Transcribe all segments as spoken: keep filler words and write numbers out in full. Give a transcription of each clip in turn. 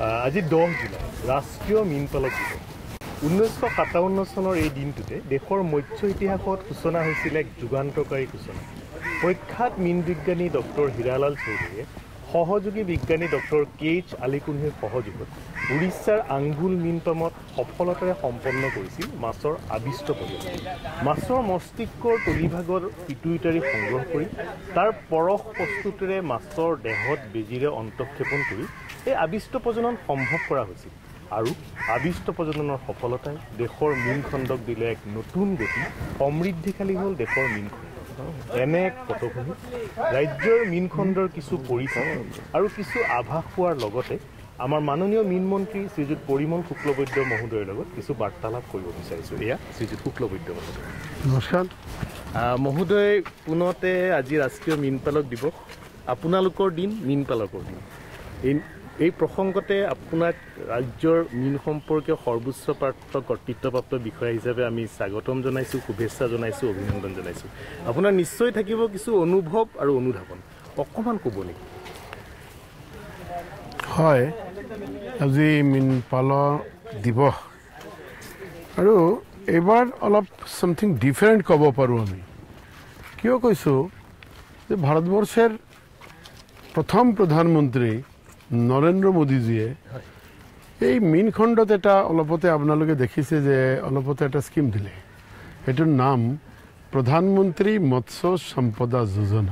আজি দহ জুলাই ৰাষ্ট্ৰীয় মীন পালক দিৱস। ঊনৈছশ সাতাৱন্ন চনৰ এই দিনটোতে দেশৰ মৎস্য ইতিহাসত সূচনা হৈছিল এক যুগান্তকাৰী সূচনা। প্ৰখ্যাত মীন বিজ্ঞানী ডক্টৰ হীৰালাল চৌধুৰীয়ে সহযোগী বিজ্ঞানী ডক্টৰ কে এইচ আলিকুনিৰ সহযোগত উৰিষ্যাৰ আংগুল মীন পামত সফলতাৰে সম্পন্ন কৰিছিল মাছৰ আবিষ্ট প্ৰজনন। মাছৰ মস্তিষ্কৰ তলিভাগৰ পিটুইটাৰি সংগ্ৰহ কৰি তাৰ পৰশ প্ৰস্তুতেৰে মাছৰ দেহত বেজীৰে অন্তঃক্ষেপণ কৰি এই আবিষ্ট প্ৰজনন সম্ভৱ কৰা হৈছিল। আৰু আবিষ্ট প্ৰজননৰ সফলতাই দেশৰ মীন খণ্ডক দিলে এক নতুন গতি, সমৃদ্ধিশালী হ'ল দেশৰ মীন খণ্ড। এনে এক পটভূমি ৰাজ্যৰ মীন খণ্ডৰ কিছু পৰিচয় আৰু কিছু আভাস পোৱাৰ লগতে আমাৰ মাননীয় মীন মন্ত্ৰী শ্ৰীযুত পৰিমল শুক্লবৈদ্য মহোদয়ৰ লগত কিছু বাৰ্তালাপ কৰিব বিচাৰিছোঁ। এয়া শ্ৰীযুত শুক্লবৈদ্য মহোদয়। নমস্কাৰ মহোদয়, পুনতে আজি ৰাষ্ট্ৰীয় মীন পালক দিৱস, আপোনালোকৰ দিন, মীন পালকৰ দিন। এই এই প্ৰসংগতে আপোনাক ৰাজ্যৰ মীন সম্পৰ্কীয় সৰ্বোচ্চপ্ৰাপ্ত কৰ্তৃত্বপ্ৰাপ্ত বিষয়া হিচাপে আমি স্বাগতম জনাইছোঁ, শুভেচ্ছা জনাইছোঁ, অভিনন্দন জনাইছোঁ। আপোনাৰ নিশ্চয় থাকিব কিছু অনুভৱ আৰু অনুধাৱন, অকণমান ক'ব নেকি? হয়, আজি মীন পালক দিৱস আৰু এইবাৰ অলপ চামথিং ডিফাৰেণ্ট ক'ব পাৰোঁ আমি। কিয় কৈছোঁ যে ভাৰতবৰ্ষৰ প্ৰথম প্ৰধানমন্ত্ৰী নৰেন্দ্ৰ মোদীজীয়ে এই মীন খণ্ডত এটা অলপতে আপোনালোকে দেখিছে যে অলপতে এটা স্কিম দিলে, সেইটোৰ নাম প্ৰধানমন্ত্ৰী মৎস্য সম্পদা যোজনা।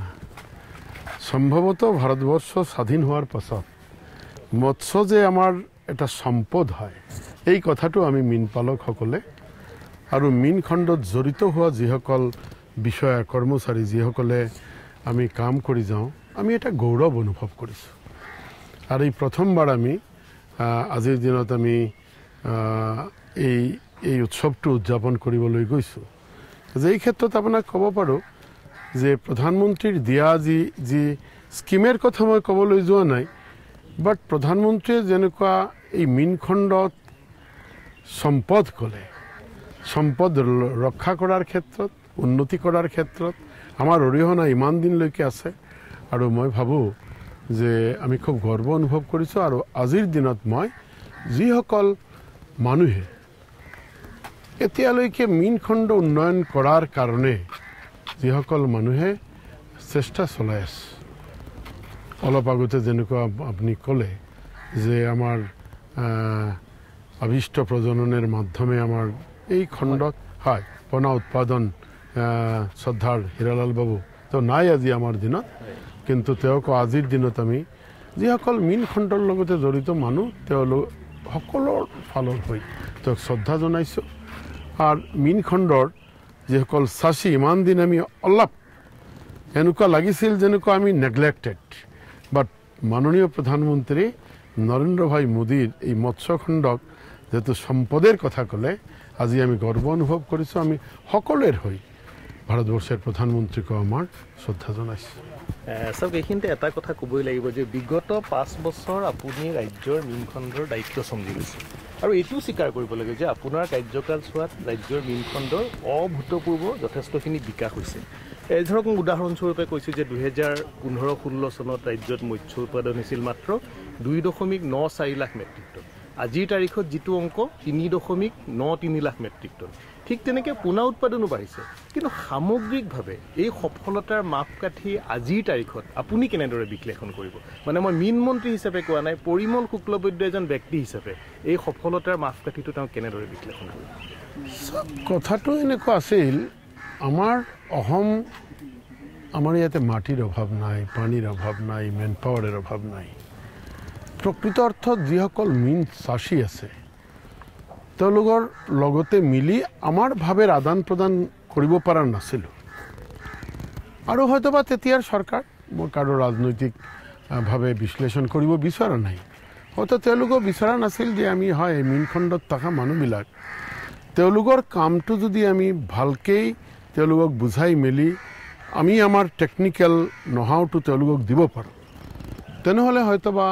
সম্ভৱতঃ ভাৰতবৰ্ষ স্বাধীন হোৱাৰ পাছত মৎস্য যে আমাৰ এটা সম্পদ হয়, এই কথাটো আমি মীন পালকসকলে আৰু মীন খণ্ডত জড়িত হোৱা যিসকল বিষয়া কৰ্মচাৰী যিসকলে আমি কাম কৰি যাওঁ, আমি এটা গৌৰৱ অনুভৱ কৰিছোঁ। আৰু এই প্ৰথমবাৰ আমি আজিৰ দিনত আমি এই এই উৎসৱটো উদযাপন কৰিবলৈ গৈছোঁ। যে এই ক্ষেত্ৰত আপোনাক ক'ব পাৰোঁ যে প্ৰধানমন্ত্ৰীৰ দিয়া যি যি স্কিমেৰ কথা মই ক'বলৈ যোৱা নাই, বাট প্ৰধানমন্ত্ৰীয়ে যেনেকুৱা এই মীন খণ্ডত সম্পদ ক'লে, সম্পদ ৰক্ষা কৰাৰ ক্ষেত্ৰত, উন্নতি কৰাৰ ক্ষেত্ৰত আমাৰ অৰিহণা ইমান দিনলৈকে আছে। আৰু মই ভাবোঁ যে আমি খুব গৰ্ব অনুভৱ কৰিছোঁ। আৰু আজিৰ দিনত মই যিসকল মানুহে এতিয়ালৈকে মীন খণ্ড উন্নয়ন কৰাৰ কাৰণে যিসকল মানুহে চেষ্টা চলাই আছে, অলপ আগতে যেনেকুৱা আপুনি ক'লে যে আমাৰ আবিষ্ট প্ৰজননৰ মাধ্যমে আমাৰ এই খণ্ডত হয় পোনা উৎপাদন শ্ৰদ্ধাৰ হীৰালাল বাবু তো নাই আজি আমাৰ দিনত, কিন্তু তেওঁক আজিৰ দিনত আমি যিসকল মীন খণ্ডৰ লগতে জড়িত মানুহ তেওঁলোক সকলৰ ফালৰ হৈ তেওঁক শ্ৰদ্ধা জনাইছোঁ। আৰু মীন খণ্ডৰ যিসকল চাচি ইমান দিন আমি অলপ এনেকুৱা লাগিছিল যেনেকুৱা আমি নেগলেক্টেড, বাট মাননীয় প্ৰধানমন্ত্ৰী নৰেন্দ্ৰ ভাই মোদীৰ এই মৎস্য খণ্ডক যিহেতু সম্পদের কথা ক'লে আজি আমি গর্ব অনুভব কৰিছোঁ। আমি সকলোৰ হৈ ভাৰতবৰ্ষৰ প্ৰধানমন্ত্ৰীক আমাৰ শ্ৰদ্ধা জনাইছোঁ। চাওক, এইখিনিতে এটা কথা ক'বই লাগিব যে বিগত পাঁচ বছৰ আপুনি ৰাজ্যৰ মীন খণ্ডৰ দায়িত্ব চম্জি লৈছে, আৰু এইটোও স্বীকাৰ কৰিব লাগে যে আপোনাৰ কাৰ্যকাল চোৱাত ৰাজ্যৰ মীন খণ্ডৰ অভূতপূৰ্ব যথেষ্টখিনি বিকাশ হৈছে। এই ধৰক মই উদাহৰণস্বৰূপে কৈছোঁ যে দুহেজাৰ পোন্ধৰ ষোল্ল চনত ৰাজ্যত মৎস্য উৎপাদন হৈছিল মাত্ৰ দুই দশমিক ন চাৰি লাখ মেট্ৰিক টন। আজিৰ তাৰিখত যিটো অংক তিনি দশমিক ন তিনি লাখ মেট্ৰিক টন। ঠিক তেনেকৈ পোনা উৎপাদনো বাঢ়িছে, কিন্তু সামগ্ৰিকভাৱে এই সফলতাৰ মাপকাঠি আজিৰ তাৰিখত আপুনি কেনেদৰে বিশ্লেষণ কৰিব? মানে মই মীন মন্ত্ৰী হিচাপে কোৱা নাই, পৰিমল শুক্লবৈদ্য এজন ব্যক্তি হিচাপে এই সফলতাৰ মাপকাঠিটো তেওঁ কেনেদৰে বিশ্লেষণ কৰিব? কথাটো এনেকুৱা আছিল, আমাৰ অসম, আমাৰ ইয়াতে মাটিৰ অভাৱ নাই, পানীৰ অভাৱ নাই, মেন পাৱাৰৰ অভাৱ নাই। প্ৰকৃত অৰ্থত যিসকল মীন চাষী আছে তেওঁলোকৰ লগতে মিলি আমাৰ ভাৱেৰ আদান প্ৰদান কৰিব পৰা নাছিলোঁ। আৰু হয়তোবা তেতিয়াৰ চৰকাৰ, মই কাৰো ৰাজনৈতিকভাৱে বিশ্লেষণ কৰিব বিচৰা নাই, হয়তো তেওঁলোকেও বিচৰা নাছিল যে আমি হয় মীন খণ্ডত থকা মানুহবিলাক তেওঁলোকৰ কামটো যদি আমি ভালকৈ তেওঁলোকক বুজাই মেলি আমি আমাৰ টেকনিকেল নহাওটো তেওঁলোকক দিব পাৰোঁ, তেনেহ'লে হয়তোবা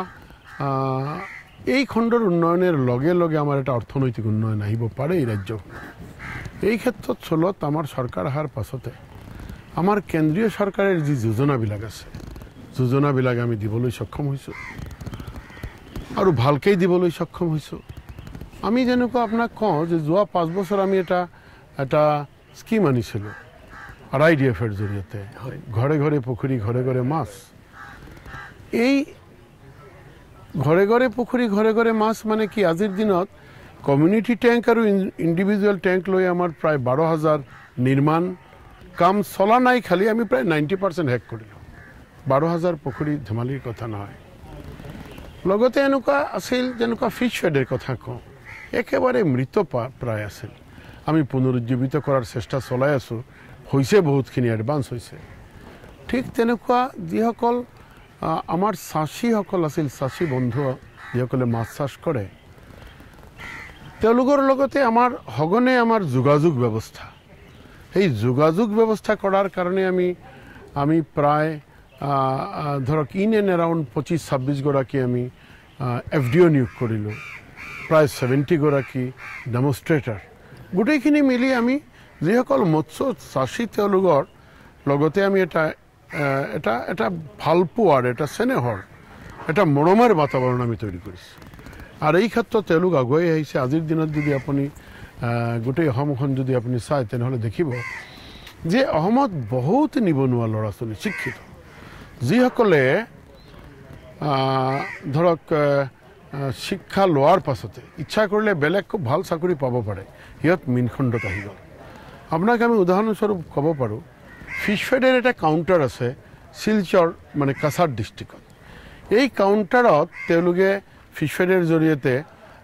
এই খণ্ডৰ উন্নয়নের লগে লগে আমাৰ এটা অৰ্থনৈতিক উন্নয়ন আহিব পাৰে এই ৰাজ্য। এই ক্ষেত্ৰত চলত আমাৰ চৰকাৰ অহাৰ পাছতে আমাৰ কেন্দ্ৰীয় চৰকাৰৰ যি যোজনাবিলাক আছে যোজনাবিলাক আমি দিবলৈ সক্ষম হৈছোঁ। আৰু ভালকৈ দিবলৈ সক্ষম হৈছোঁ আমি যেনেকুৱা আপোনাক কওঁ যে যোৱা পাঁচ বছৰ আমি এটা এটা স্কিম আনিছিলোঁ আৰ আই ডি এফৰ জৰিয়তে ঘৰে ঘৰে পুখুৰী ঘৰে ঘৰে মাছ এই ঘৰে ঘৰে পুখুৰী ঘৰে ঘৰে মাছ মানে কি আজিৰ দিনত কমিউনিটি ট্যাঙ্ক আৰু ইণ্ডিভিজুৱেল ট্যাঙ্ক লৈ আমাৰ প্ৰায় বাৰ হাজাৰ নিৰ্মাণ কাম চলা নাই খালি আমি প্ৰায় নাইণ্টি পাৰ্চেণ্ট শেষ কৰিলোঁ বাৰ হাজাৰ পুখুৰী ধেমালিৰ কথা নহয় লগতে এনেকুৱা আছিল যেনেকুৱা ফিছ ফেডেৰ কথা কওঁ একেবাৰে মৃত প্ৰায় আছিল আমি পুনৰুজ্জীৱিত কৰাৰ চেষ্টা চলাই আছোঁ হৈছে বহুতখিনি এডভান্স হৈছে ঠিক তেনেকুৱা যিসকল আমাৰ চাষীসকল আছিল চাষী বন্ধু যিসকলে মাছ চাষ কৰে তেওঁলোকৰ লগতে আমাৰ সঘনে আমাৰ যোগাযোগ ব্যৱস্থা এই যোগাযোগ ব্যৱস্থা কৰাৰ কাৰণে আমি আমি প্ৰায় ধৰক ইন এণ্ড এৰাউণ্ড পঁচিছ ছাব্বিছ গৰাকী আমি এফ ডি অ' নিয়োগ কৰিলোঁ প্ৰায় ছেভেণ্টি গৰাকী ডেমনষ্ট্ৰেটাৰ গোটেইখিনি মিলি আমি যিসকল মৎস্য চাষী তেওঁলোকৰ লগতে আমি এটা এটা এটা ভালপোৱাৰ এটা চেনেহৰ এটা মৰমৰ বাতাবৰণ আমি তৈরি কৰিছোঁ আৰু এই ক্ষেত্ৰত তেওঁলোক আগুৱাই আহিছে আজিৰ দিনত যদি আপুনি গোটেই অসমখন যদি আপুনি চায় তেনেহ'লে দেখিব যে অসমত বহুত নিবনুৱা ল'ৰা ছোৱালী শিক্ষিত যিসকলে ধৰক শিক্ষা লোৱাৰ পাছতে ইচ্ছা কৰিলে বেলেগ খুব ভাল চাকৰি পাব পাৰে সিহঁত মীনখণ্ডত আহি গ'ল আপোনাক আমি উদাহৰণস্বৰূপ ক'ব পাৰোঁ ফিছ ফেডেৰ এটা কাউণ্টাৰ আছে শিলচৰ মানে কাছাৰ ডিষ্ট্ৰিক্টত এই কাউণ্টাৰত তেওঁলোকে ফিছ ফেডেৰ জৰিয়তে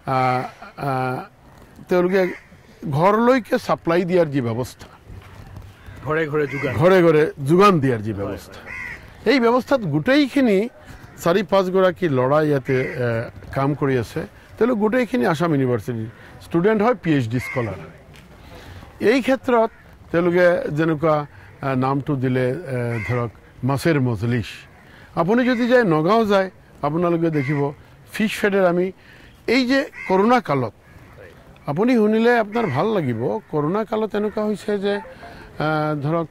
তেওঁলোকে ঘৰলৈকে ছাপ্লাই দিয়াৰ যি ব্যৱস্থা ঘৰে ঘৰে যোগান ঘৰে ঘৰে যোগান দিয়াৰ যি ব্যৱস্থা এই ব্যৱস্থাত গোটেইখিনি চাৰি পাঁচগৰাকী ল'ৰা ইয়াতে কাম কৰি আছে তেওঁলোক গোটেইখিনি আসাম ইউনিভাৰ্চিটিৰ ষ্টুডেণ্ট হয় পি এইচ ডি স্কলাৰ হয় এই ক্ষেত্ৰত তেওঁলোকে যেনেকুৱা নামটো দিলে ধৰক মাছেৰ মজলিছ আপুনি যদি যায় নগাঁও যায় আপোনালোকে দেখিব ফিছ ফেডেৰ আমি এই যে কৰোণা কালত আপুনি শুনিলে আপোনাৰ ভাল লাগিব কৰোণা কালত এনেকুৱা হৈছে যে ধৰক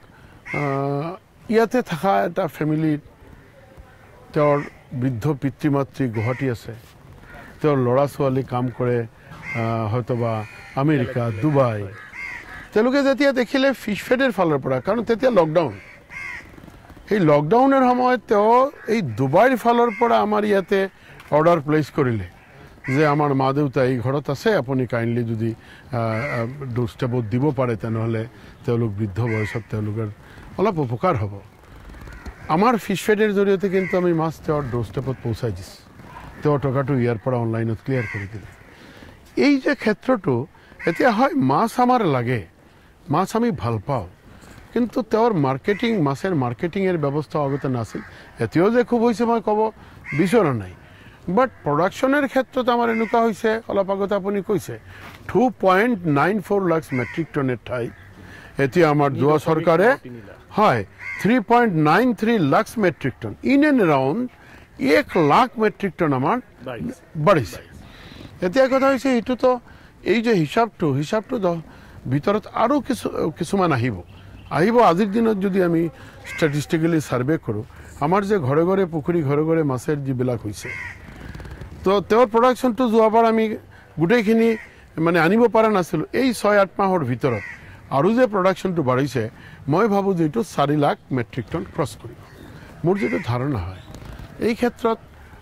ইয়াতে থকা এটা ফেমিলিত তেওঁৰ বৃদ্ধ পিতৃ মাতৃ গুৱাহাটী আছে তেওঁৰ ল'ৰা ছোৱালী কাম কৰে হয়তোবা আমেৰিকা ডুবাই তেওঁলোকে যেতিয়া দেখিলে ফিছ ফেডেৰ ফালৰ পৰা কাৰণ তেতিয়া লকডাউন সেই লকডাউনৰ সময়ত তেওঁ এই ডুবাইৰ ফালৰ পৰা আমাৰ ইয়াতে অৰ্ডাৰ প্লেচ কৰিলে যে আমাৰ মা দেউতা এই ঘৰত আছে আপুনি কাইণ্ডলি যদি ডোৰ ষ্টেপত দিব পাৰে তেনেহ'লে তেওঁলোক বৃদ্ধ বয়সত তেওঁলোকৰ অলপ উপকাৰ হ'ব আমাৰ ফিছ ফেডেৰ জৰিয়তে কিন্তু আমি মাছ তেওঁৰ ডোৰ ষ্টেপত পহুচাই দিছোঁ তেওঁৰ টকাটো ইয়াৰ পৰা অনলাইনত ক্লিয়াৰ কৰি দিলে এই যে ক্ষেত্ৰটো এতিয়া হয় মাছ আমাৰ লাগে মাছ আমি ভাল পাওঁ কিন্তু তেওঁৰ মাৰ্কেটিং মাছেৰ মাৰ্কেটিঙৰ ব্যৱস্থা আগতে নাছিল এতিয়াও যে খুব হৈছে মই ক'ব বিচৰা নাই বাট প্ৰডাকশ্যনৰ ক্ষেত্ৰত আমাৰ এনেকুৱা হৈছে অলপ আগতে আপুনি কৈছে two point nine four lakh metric টনৰ ঠাইত এতিয়া আমাৰ যোৱা চৰকাৰে হয় three point nine three lakh metric ton in and around এক লাখ মেট্ৰিক টন আমাৰ বাঢ়িছে এতিয়া কথা হৈছে এইটোতো এই যে হিচাপটো হিচাপটো ভিতৰত আৰু কিছু কিছুমান আহিব আহিব আজিৰ দিনত যদি আমি ষ্টেটিষ্টিকেলি ছাৰ্ভে কৰোঁ আমাৰ যে ঘৰে ঘৰে পুখুৰী ঘৰে ঘৰে মাছেৰ যিবিলাক হৈছে তো তেওঁৰ প্ৰডাকশ্যনটো যোৱাবাৰ আমি গোটেইখিনি মানে আনিব পৰা নাছিলোঁ এই ছয় আঠ মাহৰ ভিতৰত আৰু যে প্ৰডাকশ্যনটো বাঢ়িছে মই ভাবোঁ যে এইটো চাৰি লাখ মেট্ৰিক টন ক্ৰছ কৰিব মোৰ যিটো ধাৰণা হয় এই ক্ষেত্ৰত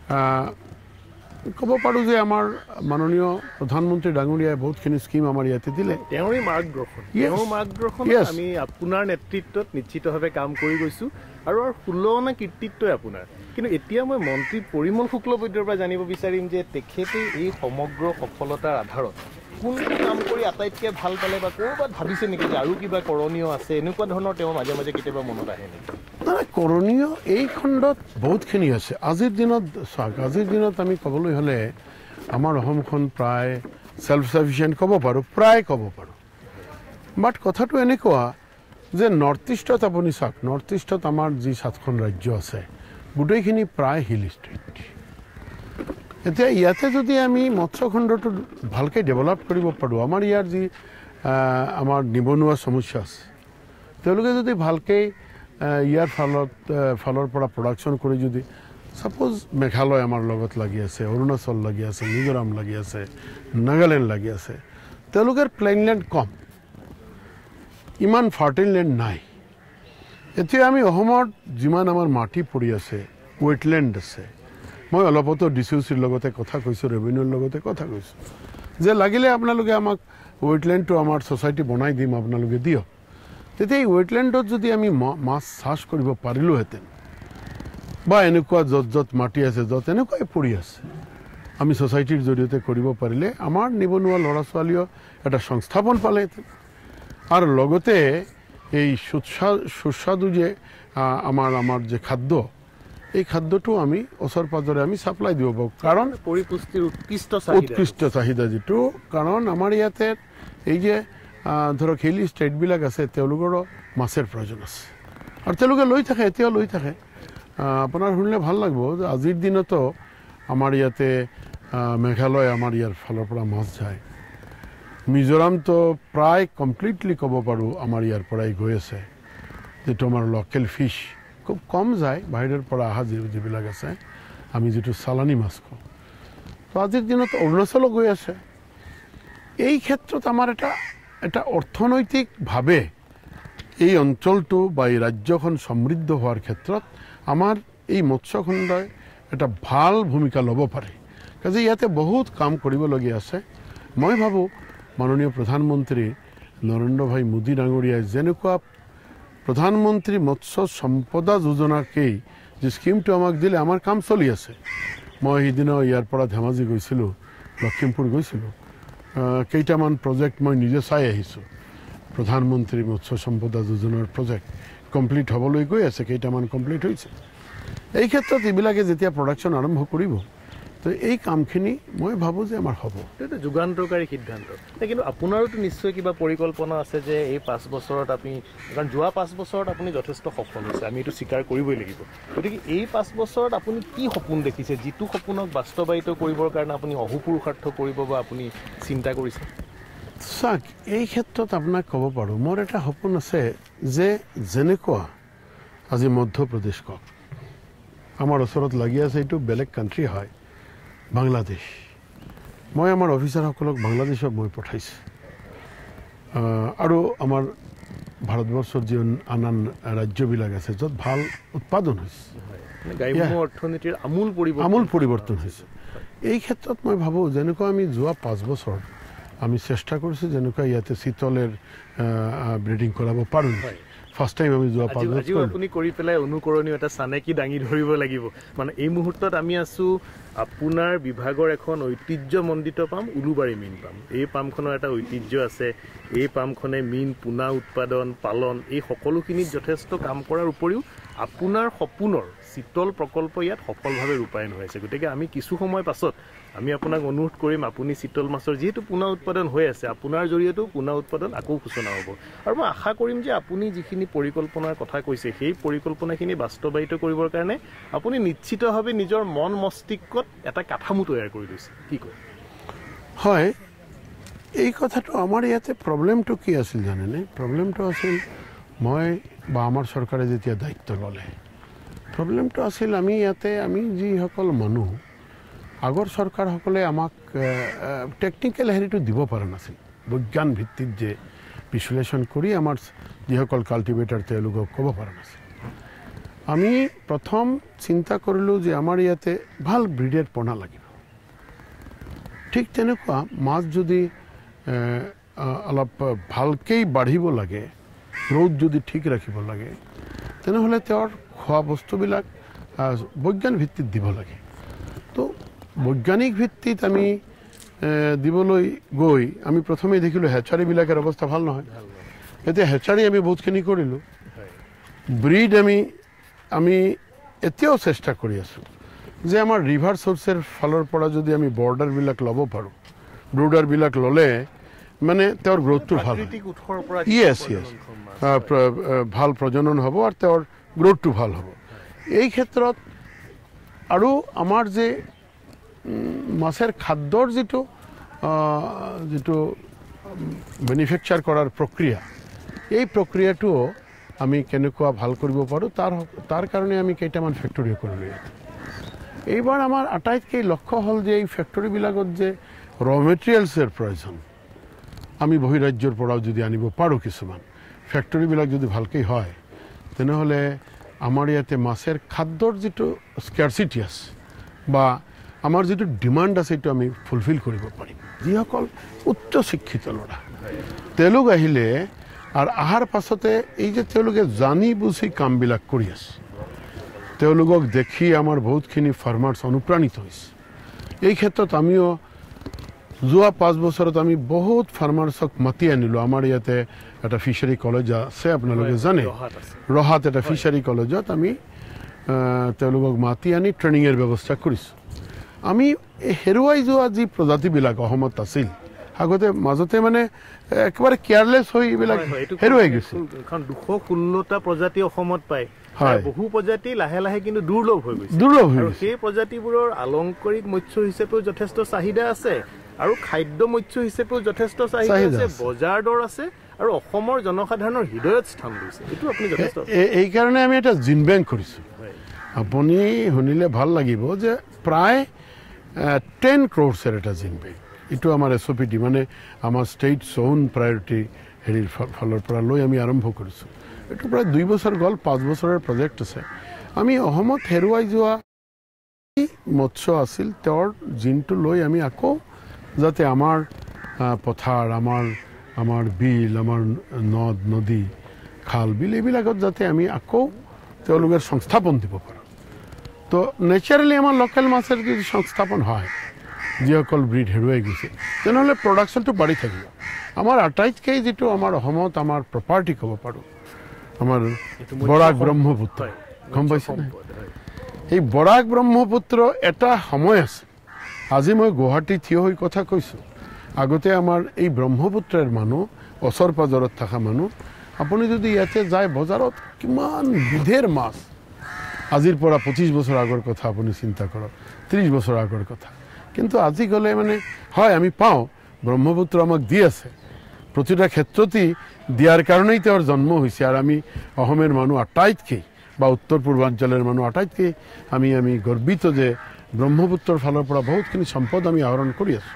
ক'ব পাৰোঁ যে আমাৰ মাননীয় প্ৰধানমন্ত্ৰী ডাঙৰীয়াই বহুতখিনি স্কিম আমাৰ ইয়াতে দিলে তেওঁৰে মাৰ্গদৰ্শন তেওঁৰ মাৰ্গদৰ্শন আমি আপোনাৰ নেতৃত্বত নিশ্চিতভাৱে কাম কৰি গৈছোঁ আৰু আৰু সুলনা কীৰ্তিত্বই আপোনাৰ কিন্তু এতিয়া মই মন্ত্ৰী পৰিমল শুক্লবৈদ্যৰ পৰা জানিব বিচাৰিম যে তেখেতে এই সমগ্ৰ সফলতাৰ আধাৰত কোনটো কাম কৰি আটাইতকৈ ভাল পালে বা ক'ৰবাত ভাবিছে নেকি যে আৰু কিবা কৰণীয় আছে এনেকুৱা ধৰণৰ তেওঁ মাজে মাজে কেতিয়াবা মনত আহে নেকি নাই কৰণীয় এই খণ্ডত বহুতখিনি আছে আজিৰ দিনত চাওক আজিৰ দিনত আমি ক'বলৈ হ'লে আমাৰ অসমখন প্ৰায় ছেল্ফ ছাফিচিয়েণ্ট ক'ব পাৰোঁ প্ৰায় ক'ব পাৰোঁ বাট কথাটো এনেকুৱা যে নৰ্থ ইষ্টত আপুনি চাওক নৰ্থ ইষ্টত আমাৰ যি সাতখন ৰাজ্য আছে গোটেইখিনি প্ৰায় হিল ষ্টেট এতিয়া ইয়াতে যদি আমি মৎস্য খণ্ডটো ভালকৈ ডেভেলপ কৰিব পাৰোঁ আমাৰ ইয়াৰ যি আমাৰ নিবনুৱা সমস্যা আছে তেওঁলোকে যদি ভালকৈ ইয়াৰ ফালত ফালৰ পৰা প্ৰডাকশ্যন কৰি যদি সাপোজ মেঘালয় আমাৰ লগত লাগি আছে, অৰুণাচল লাগি আছে, মিজোৰাম লাগি আছে, নাগালেণ্ড লাগি আছে, তেওঁলোকৰ প্লেইনলেণ্ড কম, ইমান ফাৰ্টাইল লেণ্ড নাই। এতিয়া আমি অসমত যিমান আমাৰ মাটি পৰি আছে, ৱেটলেণ্ড আছে, মই অলপতো ডি চি চিৰ লগতে কথা কৈছোঁ, ৰেভিনিউৰ লগতে কথা কৈছোঁ যে লাগিলে আপোনালোকে আমাক ৱেটলেণ্ডটো আমাৰ ছ'চাইটি বনাই দিম, আপোনালোকে দিয়ক। তেতিয়া এই ৱেটলেণ্ডত যদি আমি মাছ চাষ কৰিব পাৰিলোহেঁতেন বা এনেকুৱা য'ত য'ত মাটি আছে, য'ত এনেকুৱাই পৰি আছে, আমি ছ'চাইটিৰ জৰিয়তে কৰিব পাৰিলে আমাৰ নিবনুৱা ল'ৰা ছোৱালীও এটা সংস্থাপন পালেহেঁতেন। আৰু লগতে এই সুস্বাদু যে আমাৰ আমাৰ যে খাদ্য, এই খাদ্যটো আমি ওচৰ পাজৰে আমি ছাপ্লাই দিব পাৰোঁ। কাৰণ পৰিপুষ্টিৰ উৎকৃষ্ট উৎকৃষ্ট চাহিদা যিটো, কাৰণ আমাৰ ইয়াতে এই যে ধৰক হিলি ষ্টেটবিলাক আছে, তেওঁলোকৰো মাছেৰ প্ৰয়োজন আছে আৰু তেওঁলোকে লৈ থাকে, এতিয়াও লৈ থাকে। আপোনাৰ শুনিলে ভাল লাগিব যে আজিৰ দিনতো আমাৰ ইয়াতে মেঘালয় আমাৰ ইয়াৰ ফালৰ পৰা মাছ যায়, মিজোৰামতো প্ৰায় কমপ্লিটলি ক'ব পাৰোঁ আমাৰ ইয়াৰ পৰাই গৈ আছে, যিটো আমাৰ লোকেল ফিছ খুব কম যায়, বাহিৰৰ পৰা অহা যি যিবিলাক আছে আমি যিটো চালানী মাছ খাওঁ। তো আজিৰ দিনত অৰুণাচলো গৈ আছে। এই ক্ষেত্ৰত আমাৰ এটা এটা অৰ্থনৈতিকভাৱে এই অঞ্চলটো বা এই ৰাজ্যখন সমৃদ্ধ হোৱাৰ ক্ষেত্ৰত আমাৰ এই মৎস্যখণ্ডই এটা ভাল ভূমিকা ল'ব পাৰে। কাজে ইয়াতে বহুত কাম কৰিবলগীয়া আছে। মই ভাবোঁ মাননীয় প্ৰধানমন্ত্ৰী নৰেন্দ্ৰ ভাই মোদী ডাঙৰীয়াই যেনেকুৱা প্ৰধানমন্ত্ৰী মৎস্য সম্পদা যোজনাকেই যে স্কিমটো আমাক দিলে, আমাৰ কাম চলি আছে। মই সেইদিনা ইয়াৰ পৰা ধেমাজি গৈছিলোঁ, লখিমপুৰ গৈছিলোঁ, কেইটামান প্ৰজেক্ট মই নিজে চাই আহিছোঁ। প্ৰধানমন্ত্ৰী মৎস্য সম্পদা যোজনাৰ প্ৰজেক্ট কমপ্লিট হ'বলৈ গৈ আছে, কেইটামান কমপ্লিট হৈছে। এই ক্ষেত্ৰত এইবিলাকে যেতিয়া প্ৰডাকশ্যন আৰম্ভ কৰিব, তো এই কামখিনি মই ভাবোঁ যে আমাৰ হ'ব। এইটো যুগান্তকাৰী সিদ্ধান্ত। কিন্তু আপোনাৰোতো নিশ্চয় কিবা পৰিকল্পনা আছে যে এই পাঁচ বছৰত আপুনি, কাৰণ যোৱা পাঁচ বছৰত আপুনি যথেষ্ট সফল হৈছে, আমি এইটো স্বীকাৰ কৰিবই লাগিব। গতিকে এই পাঁচ বছৰত আপুনি কি সপোন দেখিছে, যিটো সপোনক বাস্তৱায়িত কৰিবৰ কাৰণে আপুনি অহোপুৰুষাৰ্থ কৰিব বা আপুনি চিন্তা কৰিছে? চাওক, এই ক্ষেত্ৰত আপোনাক ক'ব পাৰোঁ, মোৰ এটা সপোন আছে যে যেনেকুৱা আজি মধ্যপ্ৰদেশ কওক, আমাৰ ওচৰত লাগি আছে, এইটো বেলেগ কাণ্ট্ৰি হয় বাংলাদেশ। মই আমাৰ অফিচাৰসকলক বাংলাদেশত মই পঠাইছোঁ, আৰু আমাৰ ভাৰতবৰ্ষৰ যি আন আন ৰাজ্যবিলাক আছে য'ত ভাল উৎপাদন হৈছে, অৰ্থনীতিৰ আমূল পৰিৱৰ্তন আমূল পৰিৱৰ্তন হৈছে। এই ক্ষেত্ৰত মই ভাবোঁ যেনেকুৱা আমি যোৱা পাঁচ বছৰ আমি চেষ্টা কৰিছোঁ, যেনেকুৱা ইয়াতে চিতলেৰ ব্ৰিডিং কৰাব পাৰোঁ। ফাৰ্ষ্ট টাইম আমি যোৱা পাঁচ বছৰ আপুনি কৰি পেলাই অনুকৰণীয় এটা চানেকি দাঙি ধৰিব লাগিব। মানে এই মুহূৰ্তত আমি আছোঁ আপোনাৰ বিভাগৰ এখন ঐতিহ্যমণ্ডিত পাম, উলুবাৰী মীন পাম। এই পামখনৰ এটা ঐতিহ্য আছে। এই পামখনে মীন পোনা উৎপাদন, পালন, এই সকলোখিনিত যথেষ্ট কাম কৰাৰ উপৰিও আপোনাৰ সপোনৰ চিতল প্ৰকল্প ইয়াত সফলভাৱে ৰূপায়ণ হৈ আছে। গতিকে আমি কিছু সময় পাছত আমি আপোনাক অনুৰোধ কৰিম, আপুনি চিতল মাছৰ যিহেতু পোনা উৎপাদন হৈ আছে, আপোনাৰ জৰিয়তেও পোনা উৎপাদন আকৌ সূচনা হ'ব। আৰু মই আশা কৰিম যে আপুনি যিখিনি পৰিকল্পনাৰ কথা কৈছে, সেই পৰিকল্পনাখিনি বাস্তৱায়িত কৰিবৰ কাৰণে আপুনি নিশ্চিতভাৱে নিজৰ মন মস্তিষ্কত এটা কাঠামো তৈয়াৰ কৰি লৈছে। কি কয়? হয়, এই কথাটো আমাৰ ইয়াতে প্ৰব্লেমটো কি আছিল জানেনে? প্ৰব্লেমটো আছিল মই বা আমাৰ চৰকাৰে যেতিয়া দায়িত্ব ল'লে, প্ৰব্লেমটো আছিল আমি ইয়াতে আমি যিসকল মানুহ, আগৰ চৰকাৰসকলে আমাক টেকনিকেল হেৰিটো দিব পৰা নাছিল। বৈজ্ঞান ভিত্তিত যে বিশ্লেষণ কৰি আমাৰ যিসকল কাল্টিভেটাৰ তেওঁলোকক ক'ব পৰা নাছিল। আমি প্ৰথম চিন্তা কৰিলোঁ যে আমাৰ ইয়াতে ভাল ব্ৰিডেড পোনা লাগিব। ঠিক তেনেকুৱা মাছ যদি অলপ ভালকেই বাঢ়িব লাগে, গ্ৰ'থ যদি ঠিক ৰাখিব লাগে, তেনেহ'লে তেওঁৰ খোৱা বস্তুবিলাক বৈজ্ঞান ভিত্তিত দিব লাগে। তো বৈজ্ঞানিক ভিত্তিত আমি দিবলৈ গৈ আমি প্ৰথমেই দেখিলোঁ হেচাৰীবিলাকৰ অৱস্থা ভাল নহয়। এতিয়া হেচাৰী আমি বহুতখিনি কৰিলোঁ, ব্ৰিড আমি আমি এতিয়াও চেষ্টা কৰি আছোঁ যে আমাৰ ৰিভাৰ চ'ৰ্চৰ ফালৰ পৰা যদি আমি বৰ্ডাৰবিলাক ল'ব পাৰোঁ, ব্ৰুডাৰবিলাক ল'লে মানে তেওঁৰ গ্ৰ'থটো ভাল হয়। য়েছ য়েছ ভাল প্ৰজনন হ'ব আৰু তেওঁৰ গ্ৰ'থটো ভাল হ'ব। এই ক্ষেত্ৰত আৰু আমাৰ যে মাছেৰ খাদ্যৰ যিটো যিটো মেনুফেকচাৰ কৰাৰ প্ৰক্ৰিয়া, এই প্ৰক্ৰিয়াটো আমি কেনেকুৱা ভাল কৰিব পাৰোঁ, তাৰ তাৰ কাৰণে আমি কেইটামান ফেক্টৰী কৰিলোঁ। এইবাৰ আমাৰ আটাইতকৈ লক্ষ্য হ'ল যে এই ফেক্টৰীবিলাকত যে ৰ মেটেৰিয়েলছৰ প্ৰয়োজন আমি বহিৰাজ্যৰ পৰাও যদি আনিব পাৰোঁ কিছুমান ফেক্টৰীবিলাক যদি ভালকৈ হয় তেনেহ'লে আমাৰ ইয়াতে মাছেৰ খাদ্যৰ যিটো স্কেৰচিটি আছে বা আমাৰ যিটো ডিমাণ্ড আছে সেইটো আমি ফুলফিল কৰিব পাৰিম যিসকল উচ্চ শিক্ষিত ল'ৰা তেওঁলোক আহিলে আৰু অহাৰ পাছতে এই যে তেওঁলোকে জানি বুজি কামবিলাক কৰি আছে তেওঁলোকক দেখি আমাৰ বহুতখিনি ফাৰ্মাৰ্ছ অনুপ্ৰাণিত হৈছে এই ক্ষেত্ৰত আমিও যোৱা পাঁচ বছৰত আমি বহুত ফাৰ্মাৰ্ছক মাতি আনিলোঁ আমাৰ ইয়াতে এটা ফিচাৰী কলেজ আছে আপোনালোকে জানে ৰহাত এটা ফিচাৰী কলেজত আমি তেওঁলোকক মাতি আনি ট্ৰেইনিঙৰ ব্যৱস্থা কৰিছোঁ আমি হেৰুৱাই যোৱা যি প্ৰজাতিবিলাক অসমত আছিল আগতে মাজতে মানে একেবাৰে কেয়াৰলেছ হৈ এইবিলাক হেৰুৱাই গৈছে কাৰণ দুশ ষোল্লটা প্ৰজাতি অসমত পায় বহু প্ৰজাতি লাহে লাহে কিন্তু দুৰ্লভ হৈ গৈছে দুৰ্লভ হৈ আৰু সেই প্ৰজাতিবোৰৰ আলংকাৰিক মৎস্য হিচাপেও যথেষ্ট চাহিদা আছে আৰু খাদ্য মৎস্য হিচাপেও যথেষ্ট চাহিদা আছে বজাৰ দৰ আছে আৰু অসমৰ জনসাধাৰণৰ হৃদয়ত স্থান লৈছে এইটো আপুনি যথেষ্ট এইকাৰণে আমি এটা জিন বেংক কৰিছোঁ আপুনি শুনিলে ভাল লাগিব যে প্ৰায় টেন ক্ৰ'ৰ্ছৰ এটা জিন বেংক এইটো আমাৰ এছ অ' পি ডি মানে আমাৰ ষ্টেট অ'ন প্ৰায়ৰিটি হেৰিৰ ফালৰ পৰা লৈ আমি আৰম্ভ কৰিছোঁ এইটো প্ৰায় দুই বছৰ গ'ল পাঁচ বছৰৰ প্ৰজেক্ট আছে আমি অসমত হেৰুৱাই যোৱা মৎস্য আছিল তেওঁৰ জিনটো লৈ আমি আকৌ যাতে আমাৰ পথাৰ আমাৰ আমাৰ বিল আমাৰ নদ নদী খাল বিল এইবিলাকত যাতে আমি আকৌ তেওঁলোকৰ সংস্থাপন দিব পাৰোঁ তো নেচাৰেলি আমাৰ লোকেল মাছেৰ যদি সংস্থাপন হয় যিসকল ব্ৰিড হেৰুৱাই গৈছে তেনেহ'লে প্ৰডাকশ্যনটো বাঢ়ি থাকিব আমাৰ আটাইতকৈ যিটো আমাৰ অসমত আমাৰ প্ৰপাৰ্টি ক'ব পাৰোঁ আমাৰ বৰাক ব্ৰহ্মপুত্ৰ গম পাইছেনে এই বৰাক ব্ৰহ্মপুত্ৰ এটা সময় আছে আজি মই গুৱাহাটীত থিয় হৈ কথা কৈছোঁ আগতে আমাৰ এই ব্ৰহ্মপুত্ৰৰ মানুহ ওচৰ পাজৰত থকা মানুহ আপুনি যদি ইয়াতে যায় বজাৰত কিমান বিধেৰ মাছ আজিৰ পৰা পঁচিছ বছৰ আগৰ কথা আপুনি চিন্তা কৰক ত্ৰিছ বছৰ আগৰ কথা কিন্তু আজি গ'লে মানে হয় আমি পাওঁ ব্ৰহ্মপুত্ৰ আমাক দি আছে প্ৰতিটা ক্ষেত্ৰতেই দিয়াৰ কাৰণেই তেওঁৰ জন্ম হৈছে আৰু আমি অসমৰ মানুহ আটাইতকৈ বা উত্তৰ পূৰ্বাঞ্চলৰ মানুহ আটাইতকৈ আমি আমি গৰ্বিত যে ব্ৰহ্মপুত্ৰৰ ফালৰ পৰা বহুতখিনি সম্পদ আমি আহৰণ কৰি আছোঁ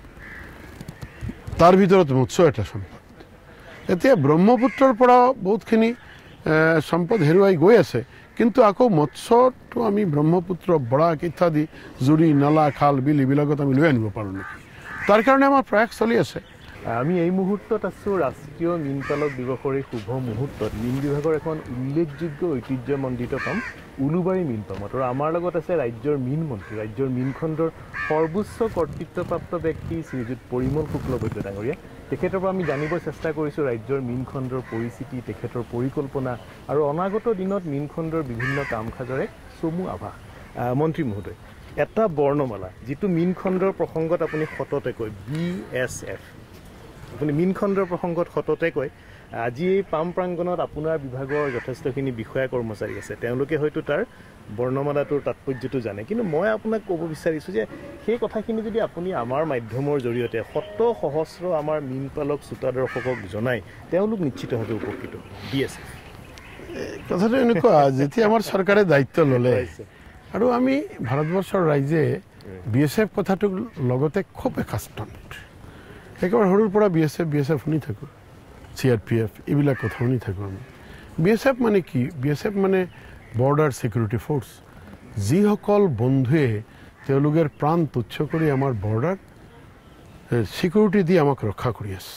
তাৰ ভিতৰত মৎস্য এটা সম্পদ এতিয়া ব্ৰহ্মপুত্ৰৰ পৰা বহুতখিনি সম্পদ হেৰুৱাই গৈ আছে কিন্তু আকৌ মৎস্যটো আমি ব্ৰহ্মপুত্ৰ বৰাক ইত্যাদি জুৰি নালা খাল বিল এইবিলাকত আমি লৈ আনিব পাৰোঁ নেকি তাৰ কাৰণে আমাৰ প্ৰয়াস চলি আছে আমি এই মুহূৰ্তত আছোঁ ৰাষ্ট্ৰীয় মীন পালক দিৱসৰ এই শুভ মুহূৰ্তত মীন বিভাগৰ এখন উল্লেখযোগ্য ঐতিহ্যমণ্ডিত কাম উলুবাৰী মীন পামত আৰু আমাৰ লগত আছে ৰাজ্যৰ মীন মন্ত্ৰী ৰাজ্যৰ মীন খণ্ডৰ সৰ্বোচ্চ কৰ্তৃত্বপ্ৰাপ্ত ব্যক্তি শ্ৰীযুত পৰিমল শুক্লবৈদ্য ডাঙৰীয়া তেখেতৰ পৰা আমি জানিব চেষ্টা কৰিছোঁ ৰাজ্যৰ মীন খণ্ডৰ পৰিস্থিতি তেখেতৰ পৰিকল্পনা আৰু অনাগত দিনত মীন খণ্ডৰ বিভিন্ন কাম কাজৰে চমু আভাস মন্ত্ৰী মহোদয় এটা বৰ্ণমালা যিটো মীন খণ্ডৰ প্ৰসংগত আপুনি সততে কয় বি এছ এফ আপুনি মীন খণ্ডৰ প্ৰসংগত সততে কয় আজি এই পাম প্ৰাংগণত আপোনাৰ বিভাগৰ যথেষ্টখিনি বিষয়া কৰ্মচাৰী আছে তেওঁলোকে হয়তো তাৰ বৰ্ণমালাটোৰ তাৎপৰ্যটো জানে কিন্তু মই আপোনাক ক'ব বিচাৰিছোঁ যে সেই কথাখিনি যদি আপুনি আমাৰ মাধ্যমৰ জৰিয়তে শত সহস্ৰ আমাৰ মীন পালক শ্ৰোতা দৰ্শকক জনায় তেওঁলোক নিশ্চিতভাৱে উপকৃত বি এছ এফ কথাটো এনেকুৱা যেতিয়া আমাৰ চৰকাৰে দায়িত্ব ল'লে আৰু আমি ভাৰতবৰ্ষৰ ৰাইজে বি এছ এফ কথাটোক লগতে খুব একাষ্টণ্ড একেবাৰে সৰুৰ পৰা B S F B S F শুনি থাকোঁ চি আৰ পি এফ এইবিলাক কথা শুনি থাকোঁ আমি বি এছ এফ মানে কি বি এছ এফ মানে বৰ্ডাৰ ছিকিউৰিটি ফ'ৰ্চ যিসকল বন্ধুৱে তেওঁলোকৰ প্ৰাণ তুচ্ছ কৰি আমাৰ বৰ্ডাৰ ছিকিউৰিটি দি আমাক ৰক্ষা কৰি আছে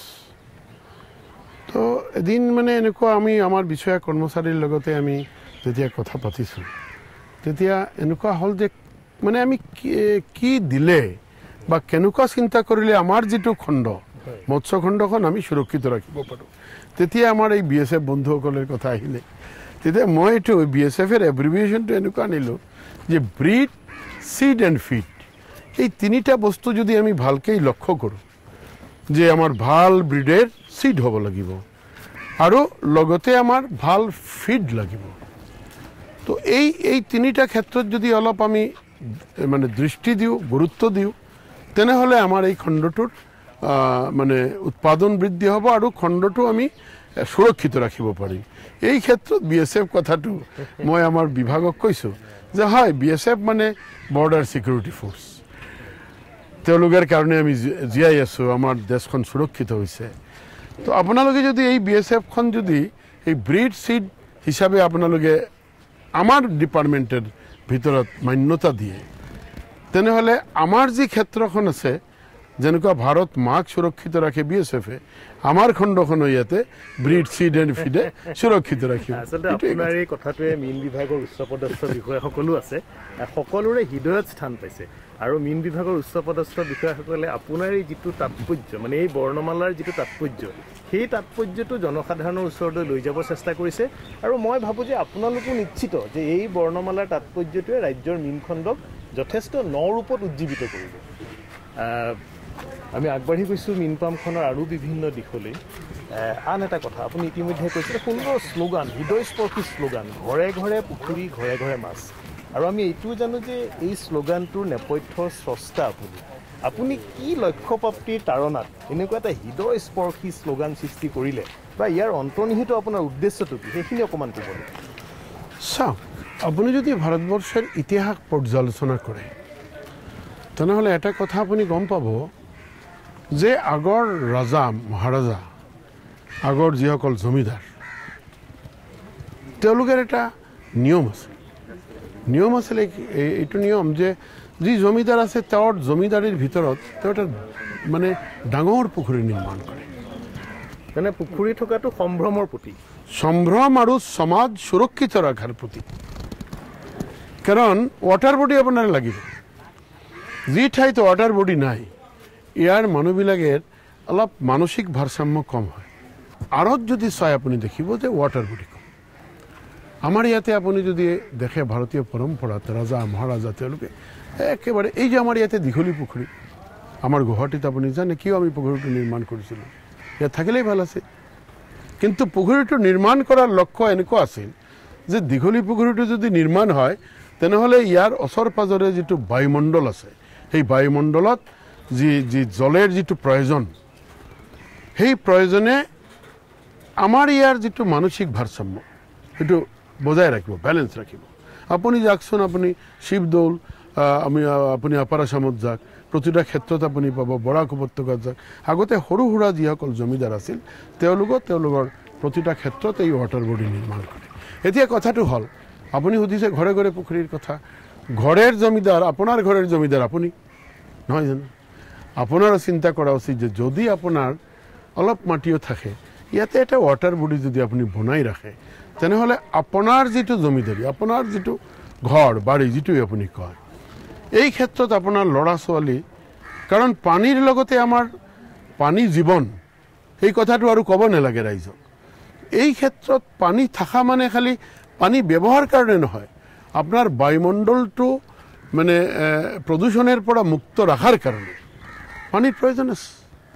তো এদিন মানে এনেকুৱা আমি আমাৰ বিষয়া কৰ্মচাৰীৰ লগতে আমি যেতিয়া কথা পাতিছোঁ তেতিয়া এনেকুৱা হ'ল যে মানে আমি কি দিলে বা কেনেকুৱা চিন্তা কৰিলে আমাৰ যিটো খণ্ড মৎস্য খণ্ডখন আমি সুৰক্ষিত ৰাখিব পাৰোঁ তেতিয়া আমাৰ এই বি এছ এফ বন্ধুসকলৰ কথা আহিলে তেতিয়া মই এইটো বি এছ এফৰ এব্ৰিভিয়েশ্যনটো এনেকুৱা আনিলোঁ যে ব্ৰিড চিড এণ্ড ফিড এই তিনিটা বস্তু যদি আমি ভালকৈ লক্ষ্য কৰোঁ যে আমাৰ ভাল ব্ৰিডেৰ চিড হ'ব লাগিব আৰু লগতে আমাৰ ভাল ফিড লাগিব তো এই এই তিনিটা ক্ষেত্ৰত যদি অলপ আমি মানে দৃষ্টি দিওঁ গুৰুত্ব দিওঁ তেনেহ'লে আমাৰ এই খণ্ডটোৰ মানে উৎপাদন বৃদ্ধি হ'ব আৰু খণ্ডটো আমি সুৰক্ষিত ৰাখিব পাৰিম এই ক্ষেত্ৰত বি এছ এফ কথাটো মই আমাৰ বিভাগক কৈছোঁ যে হয় বি এছ এফ মানে বৰ্ডাৰ ছিকিউৰিটি ফ'ৰ্চ, তেওঁলোকৰ কাৰণে আমি জীয়াই আছোঁ, আমাৰ দেশখন সুৰক্ষিত হৈছে। তো আপোনালোকে যদি এই বি এছ এফখন যদি এই ব্ৰিড চিড হিচাপে আপোনালোকে আমাৰ ডিপাৰ্টমেণ্টেৰ ভিতৰত মান্যতা দিয়ে, তেনেহ'লে আমাৰ যি ক্ষেত্ৰখন আছে, যেনেকুৱা ভাৰত মাক সুৰক্ষিত ৰাখে বি এছ এফে, আমাৰ খণ্ডখন ইয়াতে ব্ৰিড চিড এণ্ড ফিডে সুৰক্ষিত ৰাখিব। আচলতে আপোনাৰ এই কথাটোৱে মীন বিভাগৰ উচ্চপদস্থ বিষয়াসকলো আছে, সকলোৰে হৃদয়ত স্থান পাইছে। আৰু মীন বিভাগৰ উচ্চপদস্থ বিষয়াসকলে আপোনাৰ এই যিটো তাৎপৰ্য, মানে এই বৰ্ণমালাৰ যিটো তাৎপৰ্য, সেই তাৎপৰ্যটো জনসাধাৰণৰ ওচৰলৈ লৈ যাব চেষ্টা কৰিছে। আৰু মই ভাবোঁ যে আপোনালোকো নিশ্চিত যে এই বৰ্ণমালাৰ তাৎপৰ্যটোৱে ৰাজ্যৰ মীনখণ্ডক যথেষ্ট ন ৰূপত উজ্জীৱিত কৰিব। আমি আগবাঢ়ি গৈছোঁ মীন পামখনৰ আৰু বিভিন্ন দিশলৈ। আন এটা কথা, আপুনি ইতিমধ্যে কৈছিলে সুন্দৰ শ্লোগান, হৃদয়স্পৰ্শী শ্লোগান, ঘৰে ঘৰে পুখুৰী, ঘৰে ঘৰে মাছ। আৰু আমি এইটোও জানো যে এই শ্লোগানটোৰ নেপথ্যৰ স্ৰষ্টা আপুনি। আপুনি কি লক্ষ্যপ্ৰাপ্তিৰ তাৰণাত এনেকুৱা এটা হৃদয়স্পৰ্শী শ্লোগান সৃষ্টি কৰিলে, বা ইয়াৰ অন্তৰ্নিহিত আপোনাৰ উদ্দেশ্যটো কি, সেইখিনি অকণমান ক'ব। চাওক, আপুনি যদি ভাৰতবৰ্ষৰ ইতিহাস পৰ্যালোচনা কৰে, তেনেহ'লে এটা কথা আপুনি গম পাব যে আগৰ ৰজা মহাৰজা, আগৰ যিসকল জমিদাৰ, তেওঁলোকৰ এটা নিয়ম আছে। নিয়ম আছিলে এইটো নিয়ম যে যি জমিদাৰ আছে তেওঁৰ জমিদাৰীৰ ভিতৰত তেওঁ এটা মানে ডাঙৰ পুখুৰী নিৰ্মাণ কৰে। মানে পুখুৰী থকাটো সম্ভ্ৰমৰ প্ৰতীক, সম্ভ্ৰম আৰু সমাজ সুৰক্ষিত ৰখাৰ প্ৰতীক। কাৰণ ৱাটাৰ বডি আপোনাৰ লাগিব। যি ঠাইত ৱাটাৰ বডি নাই, ইয়াৰ মানুহবিলাকৰ অলপ মানসিক ভাৰসাম্য কম হয়। আৰত যদি চাই আপুনি দেখিব যে ৱাটাৰ বডি কম। আমাৰ ইয়াতে আপুনি যদি দেখে ভাৰতীয় পৰম্পৰাত ৰজা মহাৰাজা তেওঁলোকে একেবাৰে এই যে আমাৰ ইয়াতে দীঘলী পুখুৰী, আমাৰ গুৱাহাটীত আপুনি জানে কিয় আমি পুখুৰীটো নিৰ্মাণ কৰিছিলোঁ, ইয়াত থাকিলেই ভাল আছিল। কিন্তু পুখুৰীটো নিৰ্মাণ কৰাৰ লক্ষ্য এনেকুৱা আছিল যে দীঘলী পুখুৰীটো যদি নিৰ্মাণ হয়, তেনেহ'লে ইয়াৰ ওচৰ পাজৰে যিটো বায়ুমণ্ডল আছে, সেই বায়ুমণ্ডলত যি যি জলেৰ যিটো প্ৰয়োজন, সেই প্ৰয়োজনে আমাৰ ইয়াৰ যিটো মানসিক ভাৰসাম্য সেইটো বজাই ৰাখিব, বেলেঞ্চ ৰাখিব। আপুনি যাওকচোন, আপুনি শিৱদৌল, আমি আপুনি আপাৰ আছামত যাওক, প্ৰতিটা ক্ষেত্ৰত আপুনি পাব, বৰাক উপত্যকাত যাওক। আগতে সৰু সুৰা যিসকল জমিদাৰ আছিল, তেওঁলোকক তেওঁলোকৰ প্ৰতিটা ক্ষেত্ৰত এই ৱাটাৰ বডি নিৰ্মাণ কৰে। এতিয়া কথাটো হ'ল, আপুনি সুধিছে ঘৰে ঘৰে পুখুৰীৰ কথা। ঘৰৰ জমিদাৰ, আপোনাৰ ঘৰৰ জমিদাৰ আপুনি নহয় জানো? আপোনাৰ চিন্তা কৰা উচিত যে যদি আপোনাৰ অলপ মাটিও থাকে, ইয়াতে এটা ৱাটাৰ বডি যদি আপুনি বনাই ৰাখে, তেনেহ'লে আপোনাৰ যিটো জমিদাৰী, আপোনাৰ যিটো ঘৰ বাৰী যিটোৱে আপুনি কয়, এই ক্ষেত্ৰত আপোনাৰ ল'ৰা ছোৱালী, কাৰণ পানীৰ লগতে আমাৰ পানী জীৱন, এই কথাটো আৰু ক'ব নালাগে ৰাইজক। এই ক্ষেত্ৰত পানী থকা মানে খালি পানী ব্যৱহাৰ কাৰণে নহয়, আপোনাৰ বায়ুমণ্ডলটো মানে প্ৰদূষণৰ পৰা মুক্ত ৰখাৰ কাৰণে পানীৰ প্ৰয়োজন আছে।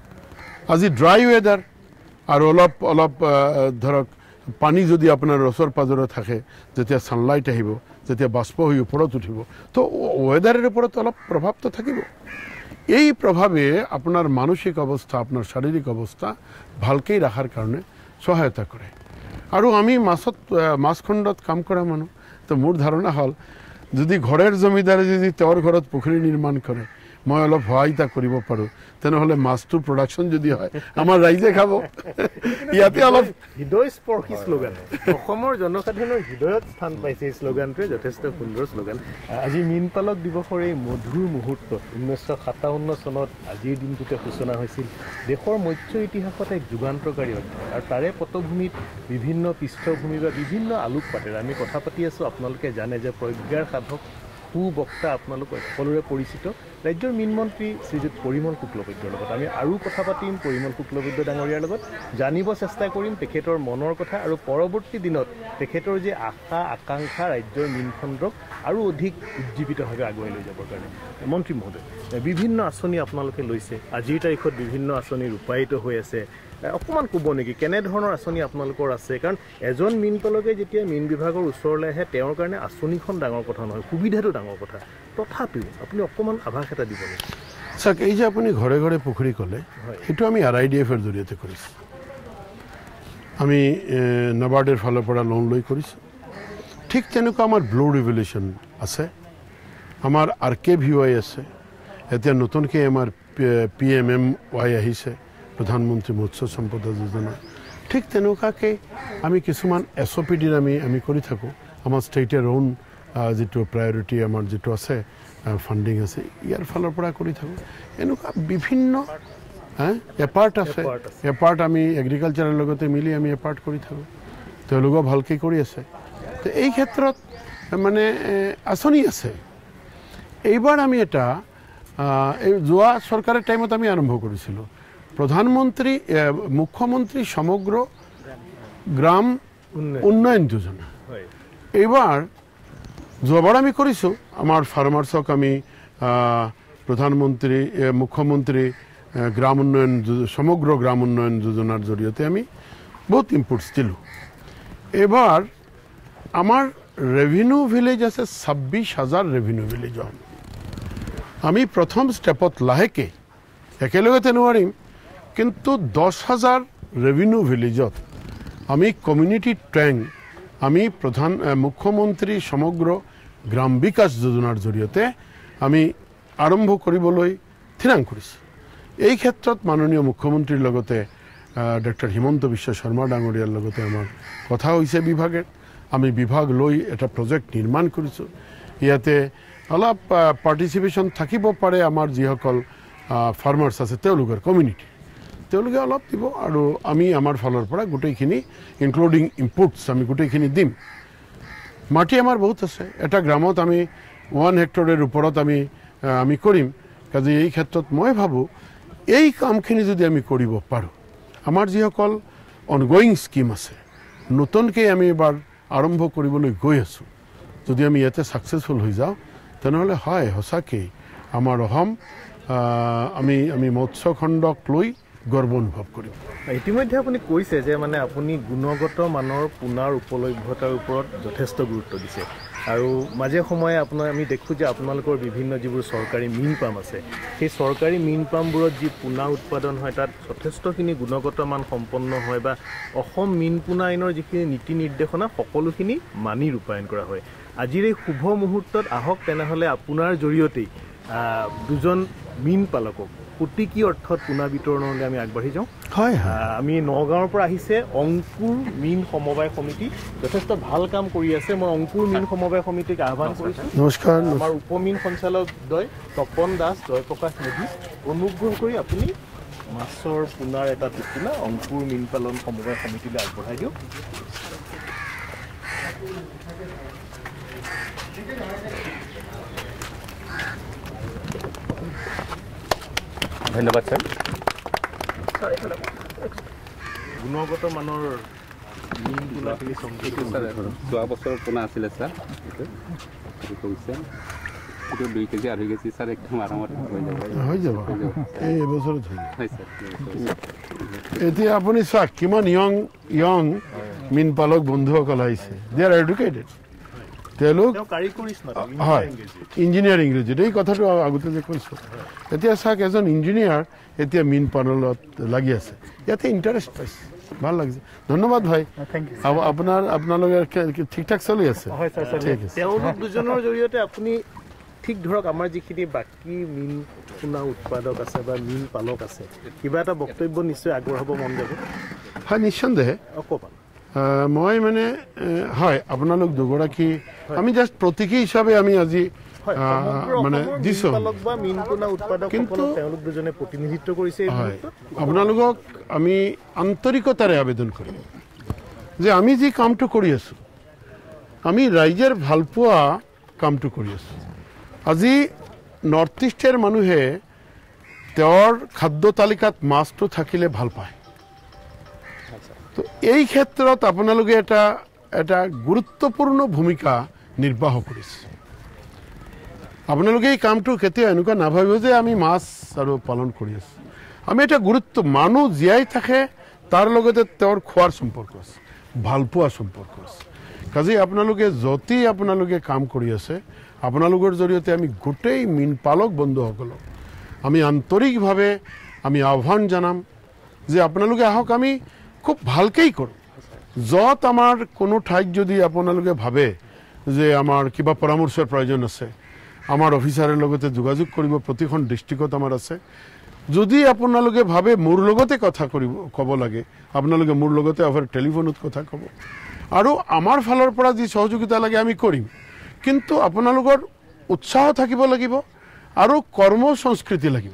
আজি ড্ৰাই ৱেডাৰ আৰু অলপ অলপ ধৰক পানী যদি আপোনাৰ ওচৰ পাজৰে থাকে, যেতিয়া ছানলাইট আহিব, যেতিয়া বাষ্প হৈ ওপৰত উঠিব, তো ৱেডাৰৰ ওপৰত অলপ প্ৰভাৱটো থাকিব। এই প্ৰভাৱে আপোনাৰ মানসিক অৱস্থা, আপোনাৰ শাৰীৰিক অৱস্থা ভালকৈ ৰখাৰ কাৰণে সহায়তা কৰে। আৰু আমি মাছত মাছখণ্ডত কাম কৰা মানুহ, তো মোৰ ধাৰণা হ'ল যদি ঘৰৰ জমিদাৰে যদি তেওঁৰ ঘৰত পুখুৰী নিৰ্মাণ কৰে, মই অলপ সহায়তা কৰিব পাৰোঁ, তেনেহ'লে মাছটো প্ৰডাকশ্যন যদি হয় আমাৰ ৰাইজে খাব। ইয়াতে অলপ হৃদয়স্পৰ্শী শ্লোগান, অসমৰ জনসাধাৰণৰ হৃদয়ত স্থান পাইছে এই শ্লোগানটোৱে, যথেষ্ট সুন্দৰ শ্লোগান। আজি মীন পালক দিৱসৰ এই মধুৰ মুহূৰ্তত ঊনৈছশ সাতাৱন্ন চনত আজিৰ দিনটোতে সূচনা হৈছিল দেশৰ মৎস্য ইতিহাসত এক যুগান্তকাৰী অধ্যায়। আৰু তাৰে পটভূমিত বিভিন্ন পৃষ্ঠভূমি বা বিভিন্ন আলোকপাতেৰে আমি কথা পাতি আছোঁ। আপোনালোকে জানে যে প্ৰজ্ঞাৰ সাধক সুবক্তা আপোনালোক সকলোৰে পৰিচিত ৰাজ্যৰ মীন মন্ত্ৰী শ্ৰীযুত পৰিমল শুক্লবৈদ্যৰ লগত আমি আৰু কথা পাতিম। পৰিমল শুক্লবৈদ্য ডাঙৰীয়াৰ লগত জানিব চেষ্টা কৰিম তেখেতৰ মনৰ কথা, আৰু পৰৱৰ্তী দিনত তেখেতৰ যে আশা আকাংক্ষা ৰাজ্যৰ মীনখণ্ডক আৰু অধিক উজ্জীৱিতভাৱে আগুৱাই লৈ যাবৰ কাৰণে। মন্ত্ৰী মহোদয়, বিভিন্ন আঁচনি আপোনালোকে লৈছে, আজিৰ তাৰিখত বিভিন্ন আঁচনি ৰূপায়িত হৈ আছে, অকণমান ক'ব নেকি কেনেধৰণৰ আঁচনি আপোনালোকৰ আছে? কাৰণ এজন মীন পালকে যেতিয়া মীন বিভাগৰ ওচৰলৈ আহে, তেওঁৰ কাৰণে আঁচনিখন ডাঙৰ কথা নহয়, সুবিধাটো ডাঙৰ কথা। তথাপিও আপুনি অকণমান আভাস এটা দিব নেকি? চাওক, এই যে আপুনি ঘৰে ঘৰে পুখুৰী ক'লে, সেইটো আমি আৰ আই ডি এফৰ জৰিয়তে কৰিছোঁ। আমি নাবাৰ্ডৰ ফালৰ পৰা লোন লৈ কৰিছোঁ। ঠিক তেনেকুৱা আমাৰ ব্লু ৰিভলিউশ্যন আছে আমাৰ আৰ কে ভি ৱাই আছে এতিয়া নতুনকৈ আমাৰ পি এম এম ৱাই আহিছে প্ৰধানমন্ত্ৰী মৎস্য সম্পদা যোজনা ঠিক তেনেকুৱাকৈ আমি কিছুমান এছ অ' পি ডিৰ আমি আমি কৰি থাকোঁ আমাৰ ষ্টেটৰ ওন যিটো প্ৰায়ৰিটি আমাৰ যিটো আছে ফাণ্ডিং আছে ইয়াৰ ফালৰ পৰা কৰি থাকোঁ এনেকুৱা বিভিন্ন এপাৰ্ট আছে এপাৰ্ট আমি এগ্ৰিকালচাৰৰ লগতে মিলি আমি এপাৰ্ট কৰি থাকোঁ তেওঁলোকেও ভালকৈ কৰি আছে তো এই ক্ষেত্ৰত মানে আঁচনি আছে এইবাৰ আমি এটা এই যোৱা চৰকাৰৰ টাইমত আমি আৰম্ভ কৰিছিলোঁ প্ৰধানমন্ত্ৰী মুখ্যমন্ত্ৰী সমগ্ৰ গ্ৰাম উন্নয়ন যোজনা এইবাৰ যোৱাবাৰ আমি কৰিছোঁ আমাৰ ফাৰ্মাৰ্ছক আমি প্ৰধানমন্ত্ৰী মুখ্যমন্ত্ৰী গ্ৰাম উন্নয়ন সমগ্ৰ গ্ৰাম উন্নয়ন যোজনাৰ জৰিয়তে আমি বহুত ইম্পুটছ দিলোঁ এইবাৰ আমাৰ ৰেভিনিউ ভিলেজ আছে ছাব্বিছ হাজাৰ ৰেভিনিউ ভিলেজ আমি প্ৰথম ষ্টেপত লাহেকৈ একেলগতে নোৱাৰিম কিন্তু দহ হাজাৰ ৰেভিনিউ ভিলেজত আমি কমিউনিটি ট্ৰেংক আমি প্ৰধান মুখ্যমন্ত্ৰী সমগ্ৰ গ্ৰাম বিকাশ যোজনাৰ জৰিয়তে আমি আৰম্ভ কৰিবলৈ থিৰাং কৰিছোঁ এই ক্ষেত্ৰত মাননীয় মুখ্যমন্ত্ৰীৰ লগতে ডক্টৰ হিমন্ত বিশ্ব শৰ্মা ডাঙৰীয়াৰ লগতে আমাৰ কথা হৈছে বিভাগেৰ আমি বিভাগ লৈ এটা প্ৰজেক্ট নিৰ্মাণ কৰিছোঁ ইয়াতে অলপ পাৰ্টিচিপেশ্যন থাকিব পাৰে আমাৰ যিসকল ফাৰ্মাৰ্ছ আছে তেওঁলোকৰ কমিউনিটি তেওঁলোকে অলপ দিব আৰু আমি আমাৰ ফালৰ পৰা গোটেইখিনি ইনক্লুডিং ইম্পুটছ আমি গোটেইখিনি দিম মাটি আমাৰ বহুত আছে এটা গ্ৰামত আমি ওৱান হেক্টৰৰ ওপৰত আমি আমি কৰিম কাজে এই ক্ষেত্ৰত মই ভাবোঁ এই কামখিনি যদি আমি কৰিব পাৰোঁ আমাৰ যিসকল অনগয়িং স্কিম আছে নতুনকৈ আমি এবাৰ আৰম্ভ কৰিবলৈ গৈ আছোঁ যদি আমি ইয়াতে ছাকচেছফুল হৈ যাওঁ তেনেহ'লে হয় সঁচাকৈ আমাৰ অসম আমি আমি মৎস্য খণ্ডক লৈ গৰ্ব অনুভৱ কৰিম ইতিমধ্যে আপুনি কৈছে যে মানে আপুনি গুণগত মানৰ পোনাৰ উপলভ্যতাৰ ওপৰত যথেষ্ট গুৰুত্ব দিছে আৰু মাজে সময়ে আপোনাৰ আমি দেখোঁ যে আপোনালোকৰ বিভিন্ন যিবোৰ চৰকাৰী মীন পাম আছে সেই চৰকাৰী মীন পামবোৰত যি পোনা উৎপাদন হয় তাত যথেষ্টখিনি গুণগত মান সম্পন্ন হয় বা অসম মীন পোনা আইনৰ যিখিনি নীতি নিৰ্দেশনা সকলোখিনি মানি ৰূপায়ণ কৰা হয় আজিৰ এই শুভ মুহূৰ্তত আহক তেনেহ'লে আপোনাৰ জৰিয়তেই দুজন মীন পালকক প্ৰতীকী অৰ্থত পোনা বিতৰণলৈ আমি আগবাঢ়ি যাওঁ হয় আমি নগাঁৱৰ পৰা আহিছে অংকুৰ মীন সমবায় সমিতি যথেষ্ট ভাল কাম কৰি আছে মই অংকুৰ মীন সমবায় সমিতিক আহ্বান কৰিছোঁ নমস্কাৰ আমাৰ উপমীন সঞ্চালকদ্বয় তপন দাস জয়প্ৰকাশ মেধি অনুগ্ৰহ কৰি আপুনি মাছৰ পোনাৰ এটা টোপোনা অংকুৰ মীন পালন সমবায় সমিতিলৈ আগবঢ়াই দিয়ক ধন্যবাদ স্যার গুণগত মানৰ মীন পোনাখিনি এইটো স্যাৰ যোৱা বছৰৰ পোনা আছিলে স্যাৰ এইটো কৈছে এইটো দুই কেজি আঢ়ৈ কেজি স্যাৰ একদম আৰামত হৈ যাব এই এবছৰত হৈ হয় স্যাৰ এতিয়া আপুনি চাওক কিমান য়ং য়ং মীন পালক বন্ধুসকল আহিছে দে আৰ এডুকেটেড তেওঁলোক হয় ইঞ্জিনিয়াৰিং গ্ৰেজুৱেট এই কথাটো আগতে যে কৈছোঁ এতিয়া চাওক এজন ইঞ্জিনিয়াৰ এতিয়া মীন পালনত লাগি আছে ইয়াতে ইণ্টাৰেষ্ট পাইছে ভাল লাগিছে ধন্যবাদ ভাই আপোনাৰ আপোনালোকে ঠিক ঠাক চলি আছে ঠিক আছে তেওঁলোক দুজনৰ জৰিয়তে আপুনি ঠিক ধৰক আমাৰ যিখিনি বাকী মীন পোনা উৎপাদক আছে বা মীন পালক আছে কিবা এটা বক্তব্য নিশ্চয় আগবঢ়াব মন যাব হয় নিঃসন্দেহে অকণমান মই মানে হয় আপোনালোক দুগৰাকী আমি জাষ্ট প্ৰতীকী হিচাপে আমি আজি মানে দিছোঁ কিন্তু প্ৰতিনিধিত্ব কৰিছে আপোনালোকক আমি আন্তৰিকতাৰে আবেদন কৰিম যে আমি যি কামটো কৰি আছোঁ আমি ৰাইজৰ ভালপোৱা কামটো কৰি আছোঁ আজি নৰ্থ ইষ্টৰ মানুহে তেওঁৰ খাদ্য তালিকাত মাছটো থাকিলে ভাল পায় তো এই ক্ষেত্ৰত আপোনালোকে এটা এটা গুৰুত্বপূৰ্ণ ভূমিকা নিৰ্বাহ কৰিছে আপোনালোকে এই কামটো কেতিয়া এনেকুৱা নাভাবিব যে আমি মাছ আৰু পালন কৰি আছোঁ আমি এটা গুৰুত্ব মানুহ জীয়াই থাকে তাৰ লগতে তেওঁৰ খোৱাৰ সম্পৰ্ক আছে ভালপোৱা সম্পৰ্ক আছে কাজেই আপোনালোকে যতি আপোনালোকে কাম কৰি আছে আপোনালোকৰ জৰিয়তে আমি গোটেই মীন পালক বন্ধুসকলক আমি আন্তৰিকভাৱে আমি আহ্বান জনাম যে আপোনালোকে আহক আমি খুব ভালকেই কৰোঁ য'ত আমাৰ কোনো ঠাইত যদি আপোনালোকে ভাবে যে আমাৰ কিবা পৰামৰ্শৰ প্ৰয়োজন আছে আমাৰ অফিচাৰৰ লগতে যোগাযোগ কৰিব প্ৰতিখন ডিস্ট্ৰিক্টত আমাৰ আছে যদি আপোনালোকে ভাবে মোৰ লগতে কথা কৰিব ক'ব লাগে আপোনালোকে মোৰ লগতে অফাৰ টেলিফোনত কথা ক'ব আৰু আমাৰ ফালৰ পৰা যি সহযোগিতা লাগে আমি কৰিম কিন্তু আপোনালোকৰ উৎসাহ থাকিব লাগিব আৰু কৰ্ম সংস্কৃতি লাগিব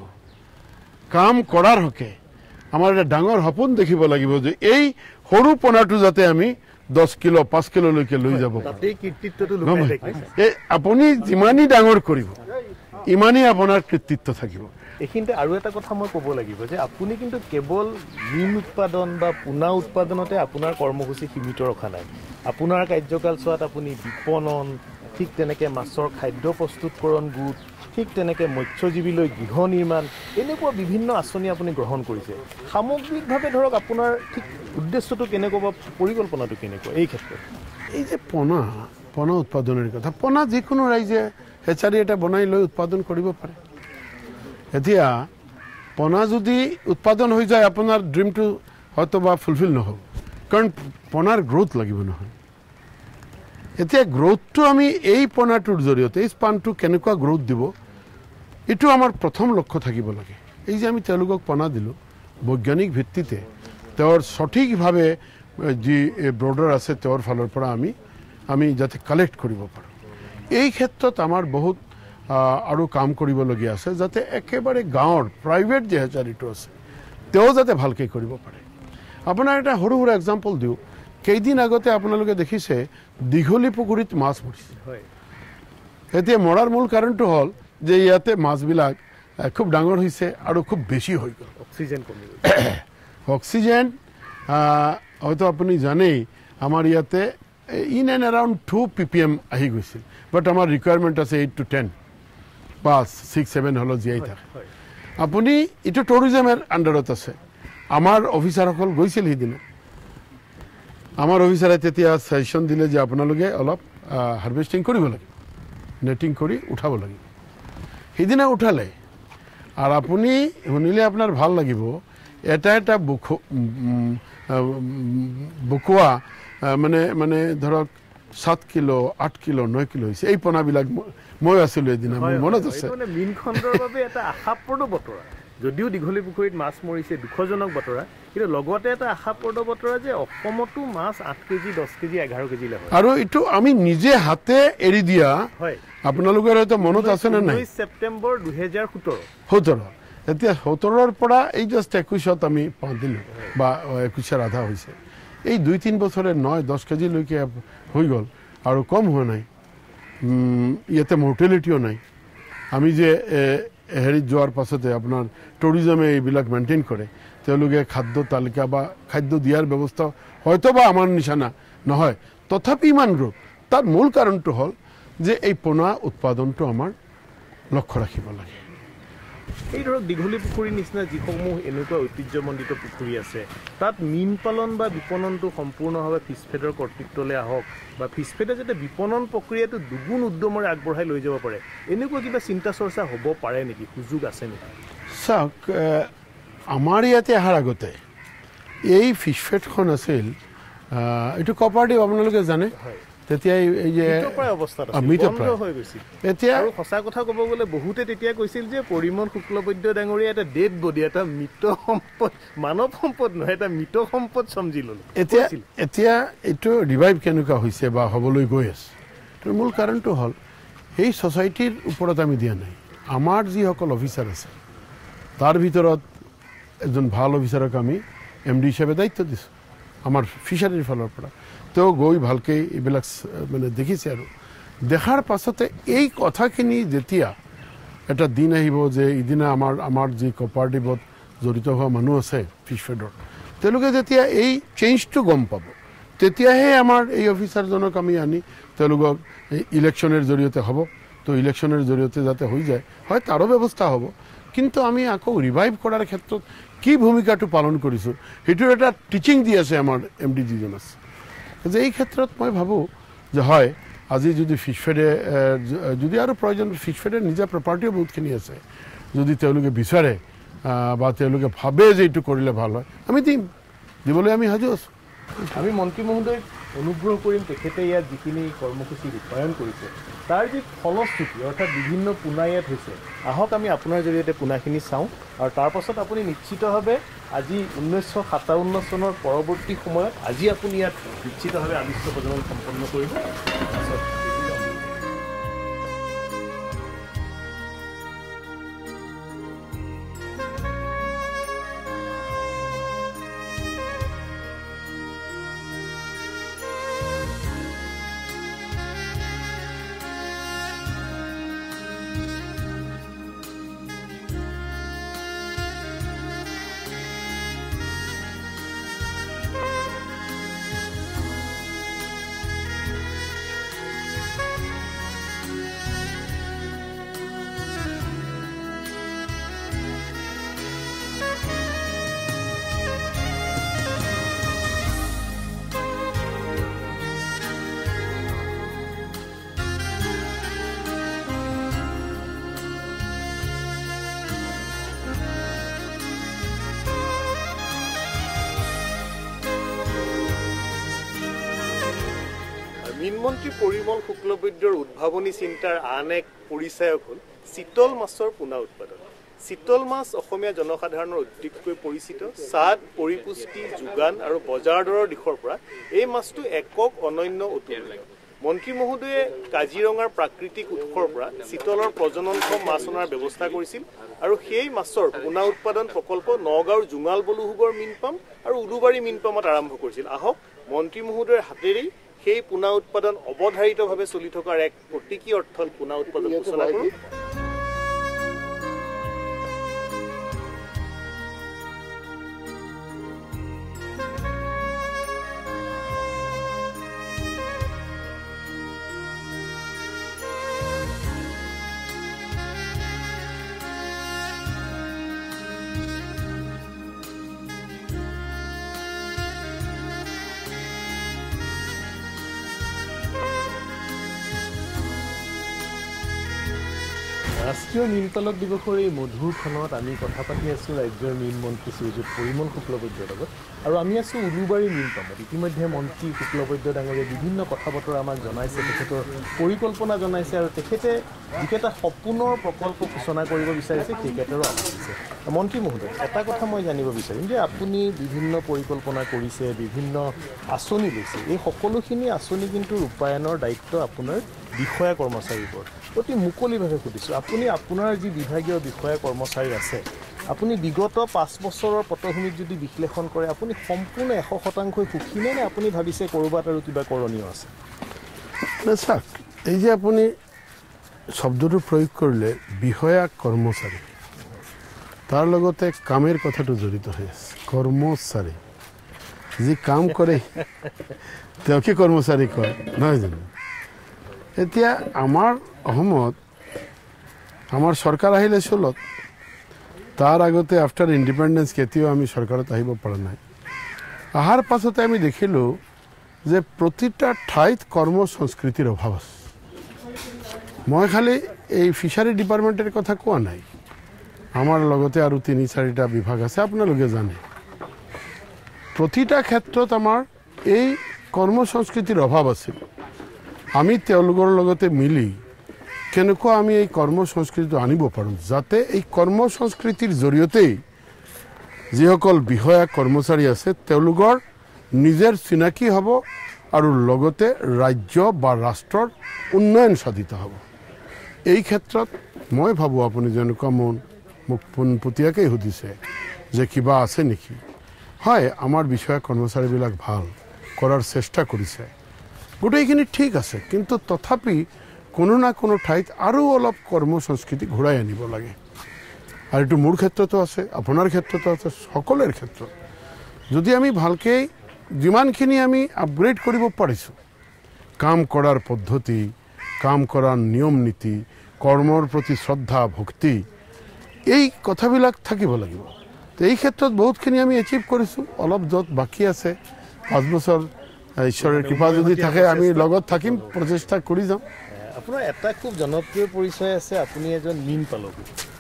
কাম কৰাৰ হকে আমাৰ এটা ডাঙৰ সপোন দেখিব লাগিব যে এই সৰু পনাটো যাতে আমি দহ কিলো পাঁচ কিলো লৈকে লৈ যাব তাতেই কৃতিত্বটো লুকাই থাকে আপুনি যিমানই ডাঙৰ কৰিব ইমানই আপোনাৰ কৃতিত্ব থাকিব এইখিনিতে আৰু এটা কথা মই ক'ব লাগিব যে আপুনি কিন্তু কেৱল মীন উৎপাদন বা পোনা উৎপাদনতে আপোনাৰ কৰ্মসূচী সীমিত ৰখা নাই আপোনাৰ কাৰ্যকাল চোৱাত আপুনি বিপণন ঠিক তেনেকে মাছৰ খাদ্য প্ৰস্তুতকৰণ গোট ঠিক তেনেকে মৎস্যজীৱীলৈ গৃহ নিৰ্মাণ এনেকুৱা বিভিন্ন আঁচনি আপুনি গ্ৰহণ কৰিছে সামগ্ৰিকভাৱে ধৰক আপোনাৰ ঠিক উদ্দেশ্যটো কেনেকুৱা বা পৰিকল্পনাটো কেনেকুৱা এই ক্ষেত্ৰত এই যে পোনা পোনা উৎপাদনৰ কথা পোনা যিকোনো ৰাইজে হেচাৰী এটা বনাই লৈ উৎপাদন কৰিব পাৰে এতিয়া পোনা যদি উৎপাদন হৈ যায় আপোনাৰ ড্ৰিমটো হয়তো বা ফুলফিল নহ'ব কাৰণ পোনাৰ গ্ৰোথ লাগিব নহয় এতিয়া গ্ৰোথটো আমি এই পোনাটোৰ জৰিয়তে এই স্পানটো কেনেকুৱা গ্ৰোথ দিব এইটো আমাৰ প্ৰথম লক্ষ্য থাকিব লাগে এই যে আমি তেওঁলোকক পোনা দিলোঁ বৈজ্ঞানিক ভিত্তিতে তেওঁৰ সঠিকভাৱে যি ব্ৰডাৰ আছে তেওঁৰ ফালৰ পৰা আমি আমি যাতে কালেক্ট কৰিব পাৰোঁ এই ক্ষেত্ৰত আমাৰ বহুত আৰু কাম কৰিবলগীয়া আছে যাতে একেবাৰে গাঁৱৰ প্ৰাইভেট যে হেচাৰীটো আছে তেওঁ যাতে ভালকৈ কৰিব পাৰে আপোনাৰ এটা সৰু সৰু এক্সাম্পল দিওঁ কেইদিন আগতে আপোনালোকে দেখিছে দীঘলী পুখুৰীত মাছ মৰিছে এতিয়া মৰাৰ মূল কাৰণটো হ'ল যে ইয়াতে মাছবিলাক খুব ডাঙৰ হৈছে আৰু খুব বেছি হৈ গ'ল অক্সিজেন কমি অক্সিজেন হয়তো আপুনি জানেই আমাৰ ইয়াতে in and around two P P M আহি গৈছিল বাট আমাৰ ৰিকুৱাৰমেণ্ট আছে এইট টু টেন পাঁচ ছিক্স ছেভেন হ'লেও জীয়াই থাকে আপুনি এইটো টুৰিজমৰ আণ্ডাৰত আছে আমাৰ অফিচাৰসকল গৈছিল সিদিনা আমাৰ অফিচাৰে তেতিয়া ছাজেশ্যন দিলে যে আপোনালোকে অলপ হাৰ্ভেষ্টিং কৰিব লাগিব নেটিং কৰি উঠাব লাগিব সিদিনা উঠালে আৰু আপুনি শুনিলে আপোনাৰ ভাল লাগিব এটা এটা বুকু বুকুৱা মানে মানে ধৰক সাত কিলো আঠ কিলো নয় কিলো হৈছে এই পোনাবিলাক মই আছিলোঁ এদিনা মোৰ মনত আছে মীন খণ্ডৰ বাবে এটা আশাপ্ৰদ বতৰা যদিও দীঘলী পুখুৰীত মাছ মৰিছে দুখজনক বতৰা কিন্তু লগতে এটা আশাপ্ৰদ বতৰা যে অসমতো মাছ আঠ কেজি দহ কেজি এঘাৰ কেজি লাগে আৰু এইটো আমি নিজে হাতে এৰি দিয়া হয় আপোনালোকৰ হয়তো মনত আছে নে নাই ছেপ্টেম্বৰ দুহেজাৰ সোতৰ সোতৰ এতিয়া সোতৰৰ পৰা এই জাষ্ট একৈছত আমি দিলোঁ বা একৈছৰ আধা হৈছে এই দুই তিনি বছৰে নয় দহ কেজিলৈকে হৈ গ'ল আৰু কম হোৱা নাই ইয়াতে মৰ্টেলিটিও নাই আমি যে হেৰিত যোৱাৰ পাছতে আপোনাৰ টুৰিজমে এইবিলাক মেইনটেইন কৰে তেওঁলোকে খাদ্য তালিকা বা খাদ্য দিয়াৰ ব্যৱস্থা হয়তো বা আমাৰ নিচিনা নহয় তথাপি ইমান গ্ৰোথ তাৰ মূল কাৰণটো হ'ল যে এই পোনা উৎপাদনটো আমাৰ লক্ষ্য ৰাখিব লাগে এই ধৰক দীঘলী পুখুৰীৰ নিচিনা যিসমূহ এনেকুৱা ঐতিহ্যমণ্ডিত পুখুৰী আছে তাত মীন পালন বা বিপণনটো সম্পূৰ্ণভাৱে ফিছফেডৰ কৰ্তৃত্বলৈ আহক বা ফিছফেডে যাতে বিপণন প্ৰক্ৰিয়াটো দুগুণ উদ্যমৰে আগবঢ়াই লৈ যাব পাৰে এনেকুৱা কিবা চিন্তা চৰ্চা হ'ব পাৰে নেকি সুযোগ আছে নেকি চাওক আমাৰ ইয়াতে অহাৰ আগতে এই ফিছফেডখন আছিল এইটো কপাৰেটিভ আপোনালোকে জানে তেতিয়া এই যে এতিয়া আৰু সঁচা কথা ক'ব গ'লে বহুতে তেতিয়া কৈছিল যে পৰিমল শুক্লবৈদ্য ডাঙৰীয়া এটা ডেড বডি এটা মৃত সম্পদ মানৱ সম্পদ নহয় এটা মৃত সম্পদ সমজি ল'লে এতিয়া এতিয়া এইটো ৰিভাইভ কেনেকুৱা হৈছে বা হ'বলৈ গৈ আছে তাৰ মূল কাৰণটো হ'ল এই ছ'চাইটিৰ ওপৰত আমি দিয়া নাই আমাৰ যিসকল অফিচাৰ আছে তাৰ ভিতৰত এজন ভাল অফিচাৰক আমি এম ডি হিচাপে দায়িত্ব দিছোঁ আমাৰ ফিচাৰীৰ ফালৰ পৰা তেওঁ গৈ ভালকৈ এইবিলাক মানে দেখিছে আৰু দেখাৰ পাছতে এই কথাখিনি যেতিয়া এটা দিন আহিব যে ইদিনা আমাৰ আমাৰ যি কপাৰেটিভত জড়িত হোৱা মানুহ আছে ফিছফেডৰ তেওঁলোকে যেতিয়া এই চেঞ্জটো গম পাব তেতিয়াহে আমাৰ এই অফিচাৰজনক আমি আনি তেওঁলোকক ইলেকশ্যনৰ জৰিয়তে হ'ব তো ইলেকশ্যনৰ জৰিয়তে যাতে হৈ যায় হয় তাৰো ব্যৱস্থা হ'ব কিন্তু আমি আকৌ ৰিভাইভ কৰাৰ ক্ষেত্ৰত কি ভূমিকাটো পালন কৰিছোঁ সেইটোৰ এটা টিচিং দি আছে আমাৰ এম ডি যিজন আছে যে এই ক্ষেত্ৰত মই ভাবোঁ যে হয় আজি যদি ফিছফেডে যদি আৰু প্ৰয়োজন ফিছফেডে নিজা প্ৰপাৰ্টিও বহুতখিনি আছে যদি তেওঁলোকে বিচাৰে বা তেওঁলোকে ভাবে যে এইটো কৰিলে ভাল হয় আমি দিম দিবলৈ আমি সাজু আছোঁ আমি মন্ত্ৰী মহোদয় অনুগ্ৰহ কৰিম তেখেতে ইয়াত যিখিনি কৰ্মসূচী ৰূপায়ণ কৰিছে তাৰ যি ফলশ্ৰুতি অৰ্থাৎ বিভিন্ন পোনা ইয়াত হৈছে আহক আমি আপোনাৰ জৰিয়তে পোনাখিনি চাওঁ আৰু তাৰ পাছত আপুনি নিশ্চিতভাৱে আজি ঊনৈছশ সাতাৱন্ন চনৰ পৰৱৰ্তী সময়ত আজি আপুনি ইয়াত নিশ্চিতভাৱে আবিষ্ক প্ৰজনন সম্পন্ন কৰিব তাৰপাছত মীনমন্ত্ৰী পৰিমল শুক্লবৈদ্যৰ উদ্ভাৱনী চিন্তাৰ আন এক পৰিচায়ক হ'ল চিতল মাছৰ পোনা উৎপাদন চিতল মাছ অসমীয়া জনসাধাৰণৰ অধিককৈ পৰিচিত স্বাদ পৰিপুষ্টি যোগান আৰু বজাৰ দৰৰ দিশৰ পৰা এই মাছটো একক অনন্য অতুলনীয় মন্ত্ৰী মহোদয়ে কাজিৰঙাৰ প্ৰাকৃতিক উৎসৰ পৰা চিতলৰ প্ৰজননক্ষম মাছ অনাৰ ব্যৱস্থা কৰিছিল আৰু সেই মাছৰ পোনা উৎপাদন প্ৰকল্প নগাঁৱৰ জুঙাল বলুহুগৰ মীন পাম্প আৰু উলুবাৰী মীন পাম্পত আৰম্ভ কৰিছিল আহক মন্ত্ৰী মহোদয়ৰ হাতেৰেই সেই পোনা উৎপাদন অবধাৰিতভাৱে চলি থকাৰ এক প্ৰতীকী অৰ্থল পোনা উৎপাদন সূচনা কৰোঁ ৰাষ্ট্ৰীয় মীনপালক দিৱসৰ এই মধুৰ ক্ষণত আমি কথা পাতি আছোঁ ৰাজ্যৰ মীন মন্ত্ৰী শ্ৰীযুত পৰিমল শুক্লবৈদ্যৰ লগত আৰু আমি আছোঁ উলুবাৰী মীন পাম্পত ইতিমধ্যে মন্ত্ৰী শুক্লবৈদ্য ডাঙৰীয়ে বিভিন্ন কথা বতৰা আমাক জনাইছে তেখেতৰ পৰিকল্পনা জনাইছে আৰু তেখেতে যিকেইটা সপোনৰ প্ৰকল্প সূচনা কৰিব বিচাৰিছে সেইকেইটাৰো আগবাঢ়িছে মন্ত্ৰী মহোদয় এটা কথা মই জানিব বিচাৰিম যে আপুনি বিভিন্ন পৰিকল্পনা কৰিছে বিভিন্ন আঁচনি লৈছে এই সকলোখিনি আঁচনি কিন্তু ৰূপায়ণৰ দায়িত্ব আপোনাৰ বিষয়া কৰ্মচাৰীৰ ওপৰত অতি মুকলিভাৱে সুধিছোঁ আপুনি আপোনাৰ যি বিভাগীয় বিষয়া কৰ্মচাৰী আছে আপুনি বিগত পাঁচ বছৰৰ পটভূমিত যদি বিশ্লেষণ কৰে আপুনি সম্পূৰ্ণ এশ শতাংশই সুখী নে আপুনি ভাবিছে ক'ৰবাত আৰু কিবা কৰণীয় আছে চাওক এই যে আপুনি শব্দটো প্ৰয়োগ কৰিলে বিষয়া কৰ্মচাৰী তাৰ লগতে কামেৰ কথাটো জড়িত হৈ আছে কৰ্মচাৰী যি কাম কৰে তেওঁকে কৰ্মচাৰী কয় নহয় জানো এতিয়া আমাৰ অসমত আমাৰ চৰকাৰ আহিলে চলত তাৰ আগতে আফটাৰ ইণ্ডিপেণ্ডেঞ্চ কেতিয়াও আমি চৰকাৰত আহিব পৰা নাই অহাৰ পাছতে আমি দেখিলোঁ যে প্ৰতিটা ঠাইত কৰ্ম সংস্কৃতিৰ অভাৱ আছে মই খালি এই ফিচাৰী ডিপাৰ্টমেণ্টৰ কথা কোৱা নাই আমাৰ লগতে আৰু তিনি চাৰিটা বিভাগ আছে আপোনালোকে জানে প্ৰতিটা ক্ষেত্ৰত আমাৰ এই কৰ্ম সংস্কৃতিৰ অভাৱ আছিল আমি তেওঁলোকৰ লগতে মিলি কেনেকুৱা আমি এই কৰ্ম সংস্কৃতিটো আনিব পাৰোঁ যাতে এই কৰ্ম সংস্কৃতিৰ জৰিয়তেই যিসকল বিষয়া কৰ্মচাৰী আছে তেওঁলোকৰ নিজৰ চিনাকি হ'ব আৰু লগতে ৰাজ্য বা ৰাষ্ট্ৰৰ উন্নয়ন সাধিত হ'ব এই ক্ষেত্ৰত মই ভাবোঁ আপুনি যেনেকুৱা মন মোক পোনপটীয়াকৈ সুধিছে যে কিবা আছে নেকি হয় আমাৰ বিষয়া কৰ্মচাৰীবিলাক ভাল কৰাৰ চেষ্টা কৰিছে গোটেইখিনি ঠিক আছে কিন্তু তথাপি কোনো না কোনো ঠাইত আৰু অলপ কৰ্ম সংস্কৃতি ঘূৰাই আনিব লাগে আৰু এইটো মোৰ ক্ষেত্ৰতো আছে আপোনাৰ ক্ষেত্ৰতো আছে সকলোৰে ক্ষেত্ৰত যদি আমি ভালকৈ যিমানখিনি আমি আপগ্ৰেড কৰিব পাৰিছোঁ কাম কৰাৰ পদ্ধতি কাম কৰাৰ নিয়ম নীতি কৰ্মৰ প্ৰতি শ্ৰদ্ধা ভক্তি এই কথাবিলাক থাকিব লাগিব তো এই ক্ষেত্ৰত বহুতখিনি আমি এচিভ কৰিছোঁ অলপ য'ত বাকী আছে পাঁচ বছৰ ঈশ্বৰৰ কৃপা যদি থাকে আমি লগত থাকিম প্ৰচেষ্টা কৰি যাম আপোনাৰ এটা খুব জনপ্ৰিয় পৰিচয় আছে আপুনি এজন মীন পালক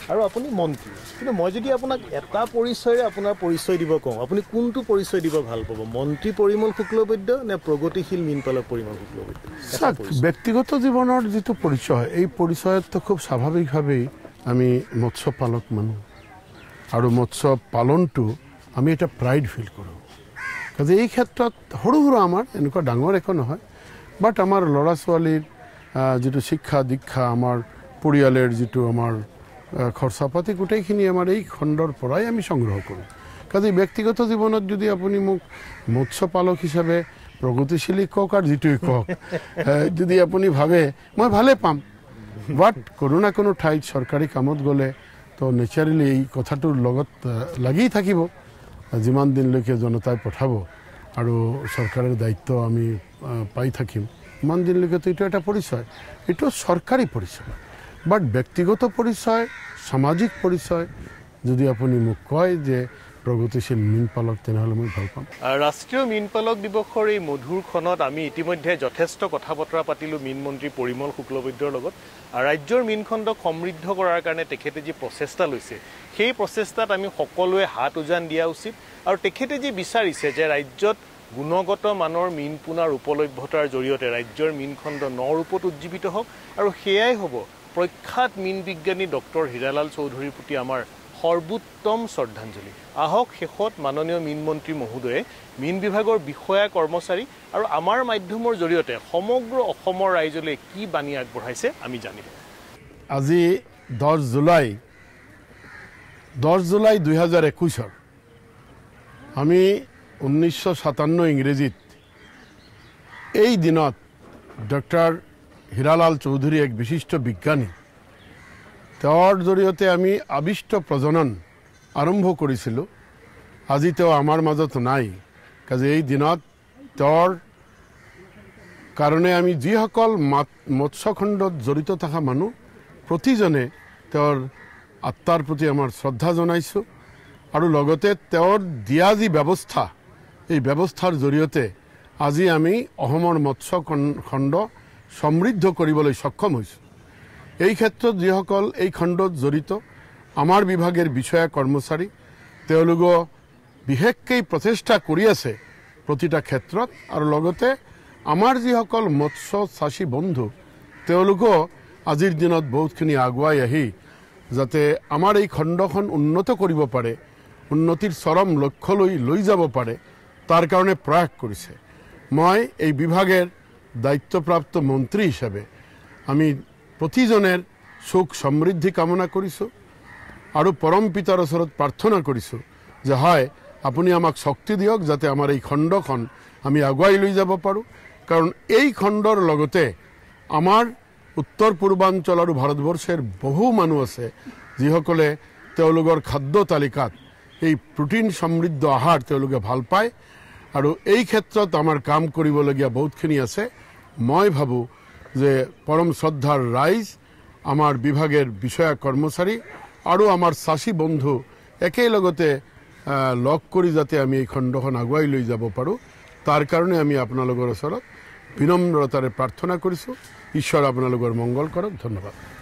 আৰু আপুনি মন্ত্ৰী কিন্তু মই যদি আপোনাক এটা পৰিচয়ৰে আপোনাৰ পৰিচয় দিব কওঁ আপুনি কোনটো পৰিচয় দিব ভাল পাব মন্ত্ৰী পৰিমল শুক্লবৈদ্য নে প্ৰগতিশীল মীনপালক পৰিমল শুক্লবৈদ্য ব্যক্তিগত জীৱনৰ যিটো পৰিচয় এই পৰিচয়তো খুব স্বাভাৱিকভাৱেই আমি মৎস্য পালক মানুহ আৰু মৎস্য পালনটো আমি এটা প্ৰাইড ফিল কৰোঁ কাজে এই ক্ষেত্ৰত সৰু সৰু আমাৰ এনেকুৱা ডাঙৰ একো নহয় বাট আমাৰ ল'ৰা ছোৱালীৰ যিটো শিক্ষা দীক্ষা আমাৰ পৰিয়ালৰ যিটো আমাৰ খৰচা পাতি গোটেইখিনি আমাৰ এই খণ্ডৰ পৰাই আমি সংগ্ৰহ কৰোঁ কাজে ব্যক্তিগত জীৱনত যদি আপুনি মোক মৎস্য পালক হিচাপে প্ৰগতিশীলী কওক আৰু যিটোৱে কওক যদি আপুনি ভাবে মই ভালে পাম বাট কোনো না কোনো ঠাইত চৰকাৰী কামত গ'লে তো নেচাৰেলি এই কথাটোৰ লগত লাগি থাকিব যিমান দিনলৈকে জনতাই পঠাব আৰু চৰকাৰৰ দায়িত্ব আমি পাই থাকিম ইমান দিনলৈকে তো এইটো এটা পৰিচয় এইটো চৰকাৰী পৰিচয় বাট ব্যক্তিগত পৰিচয় সামাজিক পৰিচয় যদি আপুনি মোক কয় যে প্ৰগতিশীল মীনপালক তেনেহ'লে মই ভাল পাম ৰাষ্ট্ৰীয় মীনপালক দিৱসৰ এই মধুৰ ক্ষণত আমি ইতিমধ্যে যথেষ্ট কথা বতৰা পাতিলোঁ মীন মন্ত্ৰী পৰিমল শুক্লবৈদ্যৰ লগত ৰাজ্যৰ মীনখণ্ডক সমৃদ্ধ কৰাৰ কাৰণে তেখেতে যি প্ৰচেষ্টা লৈছে সেই প্ৰচেষ্টাত আমি সকলোৱে হাত উজান দিয়া উচিত আৰু তেখেতে যি বিচাৰিছে যে ৰাজ্যত গুণগত মানৰ মীন পোনাৰ উপলভ্যতাৰ জৰিয়তে ৰাজ্যৰ মীনখণ্ড ন ৰূপত উজ্জীৱিত হওক আৰু সেয়াই হ'ব প্ৰখ্যাত মীন বিজ্ঞানী ডক্টৰ হীৰালাল চৌধুৰীৰ প্ৰতি আমাৰ সৰ্বোত্তম শ্ৰদ্ধাঞ্জলি আহক শেষত মাননীয় মীন মন্ত্ৰী মহোদয়ে মীন বিভাগৰ বিষয়া কৰ্মচাৰী আৰু আমাৰ মাধ্যমৰ জৰিয়তে সমগ্ৰ অসমৰ ৰাইজলৈ কি বাণী আগবঢ়াইছে আমি জানিম আজি দহ জুলাই দহ জুলাই দুই হাজাৰ একৈছৰ আমি ঊনৈছশ সাতান্ন ইংৰেজীত এই দিনত ডক্টৰ হীৰালাল চৌধুৰী এক বিশিষ্ট বিজ্ঞানী তেওঁৰ জৰিয়তে আমি আবিষ্ট প্ৰজনন আৰম্ভ কৰিছিলোঁ আজি তেওঁ আমাৰ মাজত নাই কাজে এই দিনত তেওঁৰ কাৰণে আমি যিসকল মৎস্যখণ্ডত জড়িত থকা মানুহ প্ৰতিজনে তেওঁৰ আত্মাৰ প্ৰতি আমাৰ শ্ৰদ্ধা জনাইছোঁ আৰু লগতে তেওঁৰ দিয়া যি ব্যৱস্থা এই ব্যৱস্থাৰ জৰিয়তে আজি আমি অসমৰ মৎস্য খণ্ড সমৃদ্ধ কৰিবলৈ সক্ষম হৈছোঁ এই ক্ষেত্ৰত যিসকল এই খণ্ডত জড়িত আমাৰ বিভাগের বিষয়া কর্মচারী তেওঁলোকে বিশেষকৈ প্ৰচেষ্টা কৰি আছে প্ৰতিটা ক্ষেত্ৰত আৰু লগতে আমাৰ যিসকল মৎস্য চাষী বন্ধু তেওঁলোকে আজিৰ দিনত বহুতখিনি আগুৱাই আহি যাতে আমাৰ এই খণ্ডখন উন্নত কৰিব পাৰে উন্নতিৰ চৰম লক্ষ্যলৈ লৈ যাব পাৰে তাৰ কাৰণে প্ৰয়াস কৰিছে মই এই বিভাগের দায়িত্বপ্ৰাপ্ত মন্ত্ৰী হিচাপে আমি প্ৰতিজনের সুখ সমৃদ্ধি কামনা কৰিছোঁ আৰু পৰম পিতাৰ ওচৰত প্ৰাৰ্থনা কৰিছোঁ যে হয় আপুনি আমাক শক্তি দিয়ক যাতে আমাৰ এই খণ্ডখন আমি আগুৱাই লৈ যাব পাৰোঁ কাৰণ এই খণ্ডৰ লগতে আমাৰ উত্তৰ পূৰ্বাঞ্চল আৰু ভাৰতবৰ্ষৰ বহু মানুহ আছে যিসকলে তেওঁলোকৰ খাদ্য তালিকাত এই প্ৰটিন সমৃদ্ধ আহাৰ তেওঁলোকে ভাল পায় আৰু এই ক্ষেত্ৰত আমাৰ কাম কৰিবলগীয়া বহুতখিনি আছে মই ভাবোঁ যে পৰম শ্ৰদ্ধাৰ ৰাইজ আমাৰ বিভাগের বিষয়া কর্মচারী আৰু আমাৰ চাষী বন্ধু একেলগতে লগ কৰি যাতে আমি এই খণ্ডখন আগুৱাই লৈ যাব পাৰোঁ তাৰ কাৰণে আমি আপোনালোকৰ ওচৰত বিনম্ৰতাৰে প্ৰাৰ্থনা কৰিছোঁ ঈশ্বৰ আপোনালোকৰ মংগল কৰক ধন্যবাদ